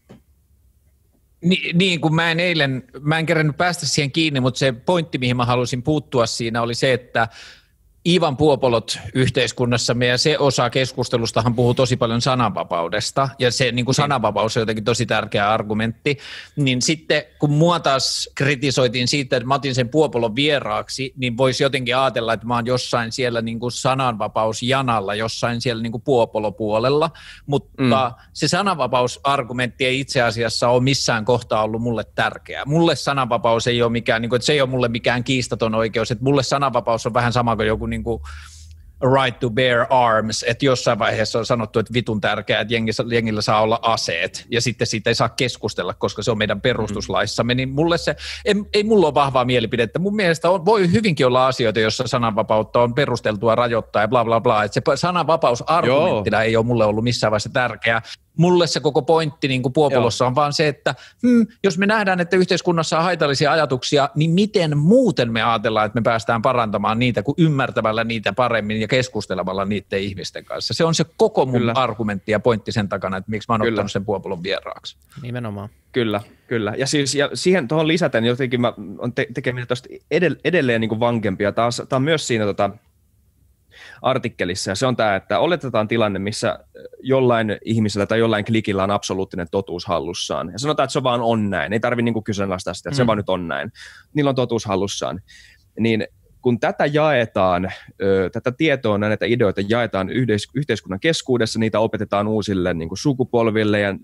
Niin, kun mä en kerännyt päästä siihen kiinni, mutta se pointti, mihin mä halusin puuttua siinä oli se, että Iivan puopolot yhteiskunnassamme ja se osa keskustelustahan puhuu tosi paljon sananvapaudesta ja se niin kuin sananvapaus on jotenkin tosi tärkeä argumentti, niin sitten kun mua taas kritisoitiin siitä, että mä otin sen puopolon vieraaksi, niin voisi jotenkin ajatella, että mä oon jossain siellä niin kuin sananvapausjanalla, jossain siellä niin kuin puopolopuolella, mutta se sananvapausargumentti ei itse asiassa ole missään kohtaa ollut mulle tärkeää. Mulle sananvapaus ei ole mikään, niin kuin, että se ei ole mulle mikään kiistaton oikeus, että mulle sananvapaus on vähän sama kuin joku niin kuin right to bear arms, että jossain vaiheessa on sanottu, että vitun tärkeää, että jengillä saa olla aseet, ja sitten siitä ei saa keskustella, koska se on meidän perustuslaissamme, niin mulle se, ei mulla ole vahvaa mielipidettä. Mun mielestä voi hyvinkin olla asioita, joissa sananvapautta on perusteltua rajoittaa ja bla bla bla, että se sananvapausargumenttina ei ole mulle ollut missään vaiheessa tärkeää. Mulle se koko pointti niin kuin puopolossa on vaan se, että jos me nähdään, että yhteiskunnassa on haitallisia ajatuksia, niin miten muuten me ajatellaan, että me päästään parantamaan niitä, kuin ymmärtämällä niitä paremmin ja keskustelemalla niiden ihmisten kanssa. Se on se koko mun argumentti ja pointti sen takana, että miksi mä oon ottanut sen puopolon vieraaksi.
Nimenomaan.
Kyllä. Ja siis ja siihen tuohon lisäten jotenkin mä on tekeminen tuosta edelleen niin kuin vankempia. Tämä on myös siinä artikkelissa, ja se on tämä, että oletetaan tilanne, missä jollain ihmisellä tai jollain klikillä on absoluuttinen totuus hallussaan. Ja sanotaan, että se vaan on näin. Ei tarvitse niin kyseenalaistaa sitä, että se vaan nyt on näin. Niillä on totuus hallussaan. Niin kun tätä jaetaan, tätä tietoa, näitä ideoita jaetaan yhteiskunnan keskuudessa, niitä opetetaan uusille niin kuin sukupolville, ja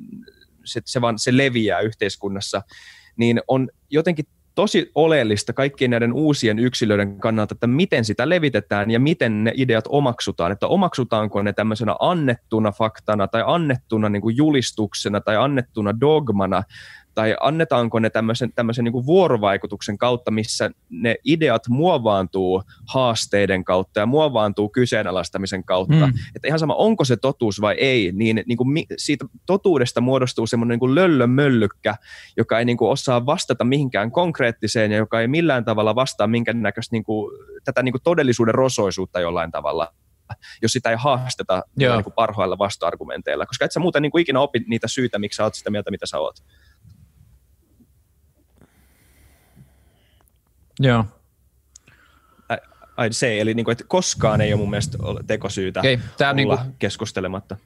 se leviää yhteiskunnassa, niin on jotenkin tosi oleellista kaikkien näiden uusien yksilöiden kannalta, että miten sitä levitetään ja miten ne ideat omaksutaan, että omaksutaanko ne tämmöisenä annettuna faktana tai annettuna niin kuin julistuksena tai annettuna dogmana, tai annetaanko ne tämmöisen niin kuin vuorovaikutuksen kautta, missä ne ideat muovaantuu haasteiden kautta ja muovaantuu kyseenalaistamisen kautta. Että ihan sama, onko se totuus vai ei, niin kuin siitä totuudesta muodostuu semmoinen niin kuin löllömöllykkä, joka ei niin kuin osaa vastata mihinkään konkreettiseen ja joka ei millään tavalla vastaa minkäännäköistä niin kuin, tätä niin kuin todellisuuden rosoisuutta jollain tavalla, jos sitä ei haasteta niin kuin parhailla vasta-argumenteilla, koska et sä muuten niin kuin ikinä opi niitä syitä, miksi sä oot sitä mieltä, mitä sä oot.
Joo.
Eli niin kuin, että koskaan ei ole mun mielestä tekosyytä olla
niin
keskustelematta.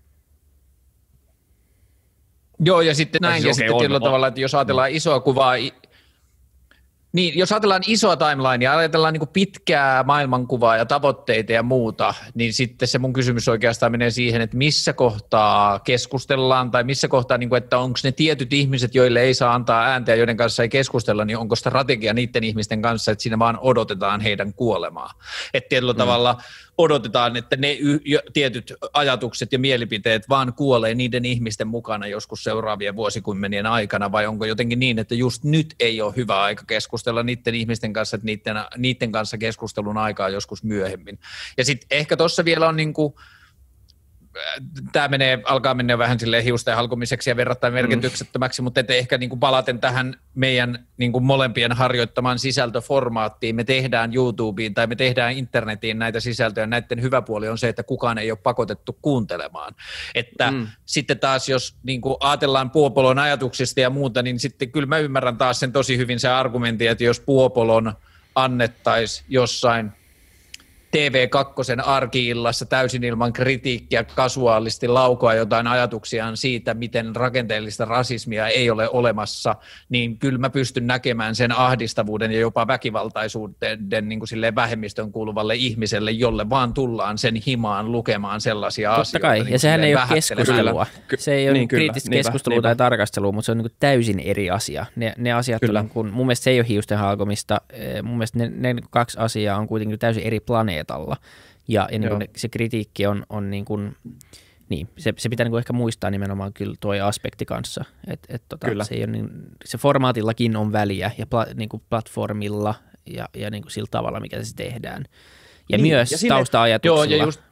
Joo, ja sitten näin, ja sitten tietyllä tavalla, että jos ajatellaan isoa kuvaa, niin jos ajatellaan isoa timelinea ja ajatellaan niin kuin pitkää maailmankuvaa ja tavoitteita ja muuta, niin sitten se mun kysymys oikeastaan menee siihen, että missä kohtaa keskustellaan tai missä kohtaa, niin kuin, että onko ne tietyt ihmiset, joille ei saa antaa ääntä ja joiden kanssa ei keskustella, niin onko strategia niiden ihmisten kanssa, että siinä vaan odotetaan heidän kuolemaa. Että tietyllä tavalla odotetaan, että ne tietyt ajatukset ja mielipiteet vaan kuolee niiden ihmisten mukana joskus seuraavien vuosikymmenien aikana, vai onko jotenkin niin, että just nyt ei ole hyvä aika keskustella niiden ihmisten kanssa, että niiden kanssa keskustelun aikaa joskus myöhemmin. Ja sitten ehkä tuossa vielä on niinku, tämä alkaa mennä vähän silleen hiusten halkomiseksi ja verrattain merkityksettömäksi, mutta ehkä niin kuin palaten tähän meidän niin kuin molempien harjoittamaan sisältöformaattiin, me tehdään YouTubeen tai me tehdään internetiin näitä sisältöjä, näiden hyvä puoli on se, että kukaan ei ole pakotettu kuuntelemaan. Että sitten taas, jos niin kuin ajatellaan puopolon ajatuksista ja muuta, niin sitten kyllä mä ymmärrän taas sen tosi hyvin se argumentti, että jos puopolon annettaisiin jossain TV2 arki-illassa täysin ilman kritiikkiä kasuaalisti laukoa jotain ajatuksiaan siitä, miten rakenteellista rasismia ei ole olemassa, niin kyllä mä pystyn näkemään sen ahdistavuuden ja jopa väkivaltaisuuden niin kuin silleen vähemmistön kuuluvalle ihmiselle, jolle vaan tullaan sen himaan lukemaan sellaisia
totta
asioita.
Totta kai,
niin
ja sehän ei ole keskustelua. Se ei ole niin kriittistä keskustelua tai tarkastelua, mutta se on niin kuin täysin eri asia. Ne asiat, kun mun mielestä se ei ole hiusten halkomista, mun mielestä ne kaksi asiaa on kuitenkin täysin eri planeetalla. Ja niin kuin se kritiikki on niin kuin, niin, se pitää niin kuin ehkä muistaa nimenomaan kyllä tuo aspekti kanssa, että se, ei ole niin, se formaatillakin on väliä ja niin kuin platformilla ja niin kuin sillä tavalla, mikä se tehdään. Ja niin, myös ja tausta-ajatuksilla. Joo, ja just,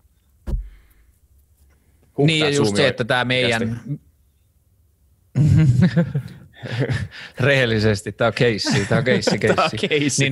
niin ja just se, että tämä meidän rehellisesti, tämä on keissi. Tämä on keissi.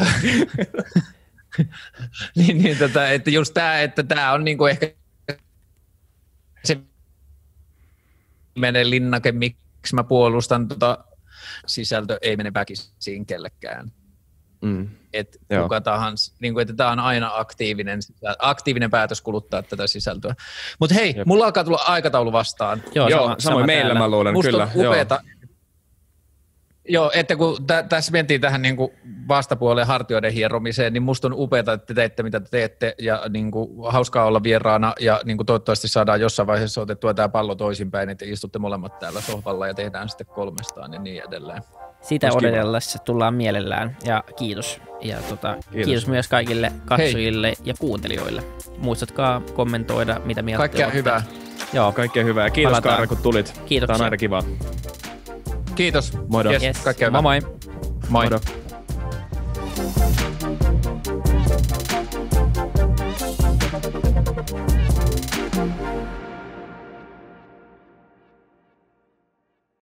Että just tämä, että tämä on niinku ehkä se menee linnake, miksi mä puolustan sisältö ei mene väkisin kellekään. että kuka tahansa, niin kuin, että tämä on aina aktiivinen päätös kuluttaa tätä sisältöä. Mutta hei, mulla alkaa tulla aikataulu vastaan.
Joo, samoin meillä mä luulen,
musta
kyllä.
On upeata. Joo, että kun tässä mentiin tähän niin kuin vastapuoleen hartioiden hieromiseen, niin musta on upeata, että te teette mitä te teette ja niin kuin hauskaa olla vieraana ja niin kuin toivottavasti saadaan jossain vaiheessa otettua tämä pallo toisinpäin, että istutte molemmat täällä sohvalla ja tehdään sitten 300 ja niin edelleen.
Sitä odotellessa tullaan mielellään ja kiitos. Ja kiitos myös kaikille katsojille ja kuuntelijoille. Muistatkaa kommentoida, mitä mieltä
kaikkea hyvää.
Joo.
Kaikkea hyvää. Kiitos Kaarle, kun tulit.
Kiitoksia.
Tämä on aina kivaa.
Kiitos.
Moido.
Yes. Kaikkea hyvää.
Moi.
Moi.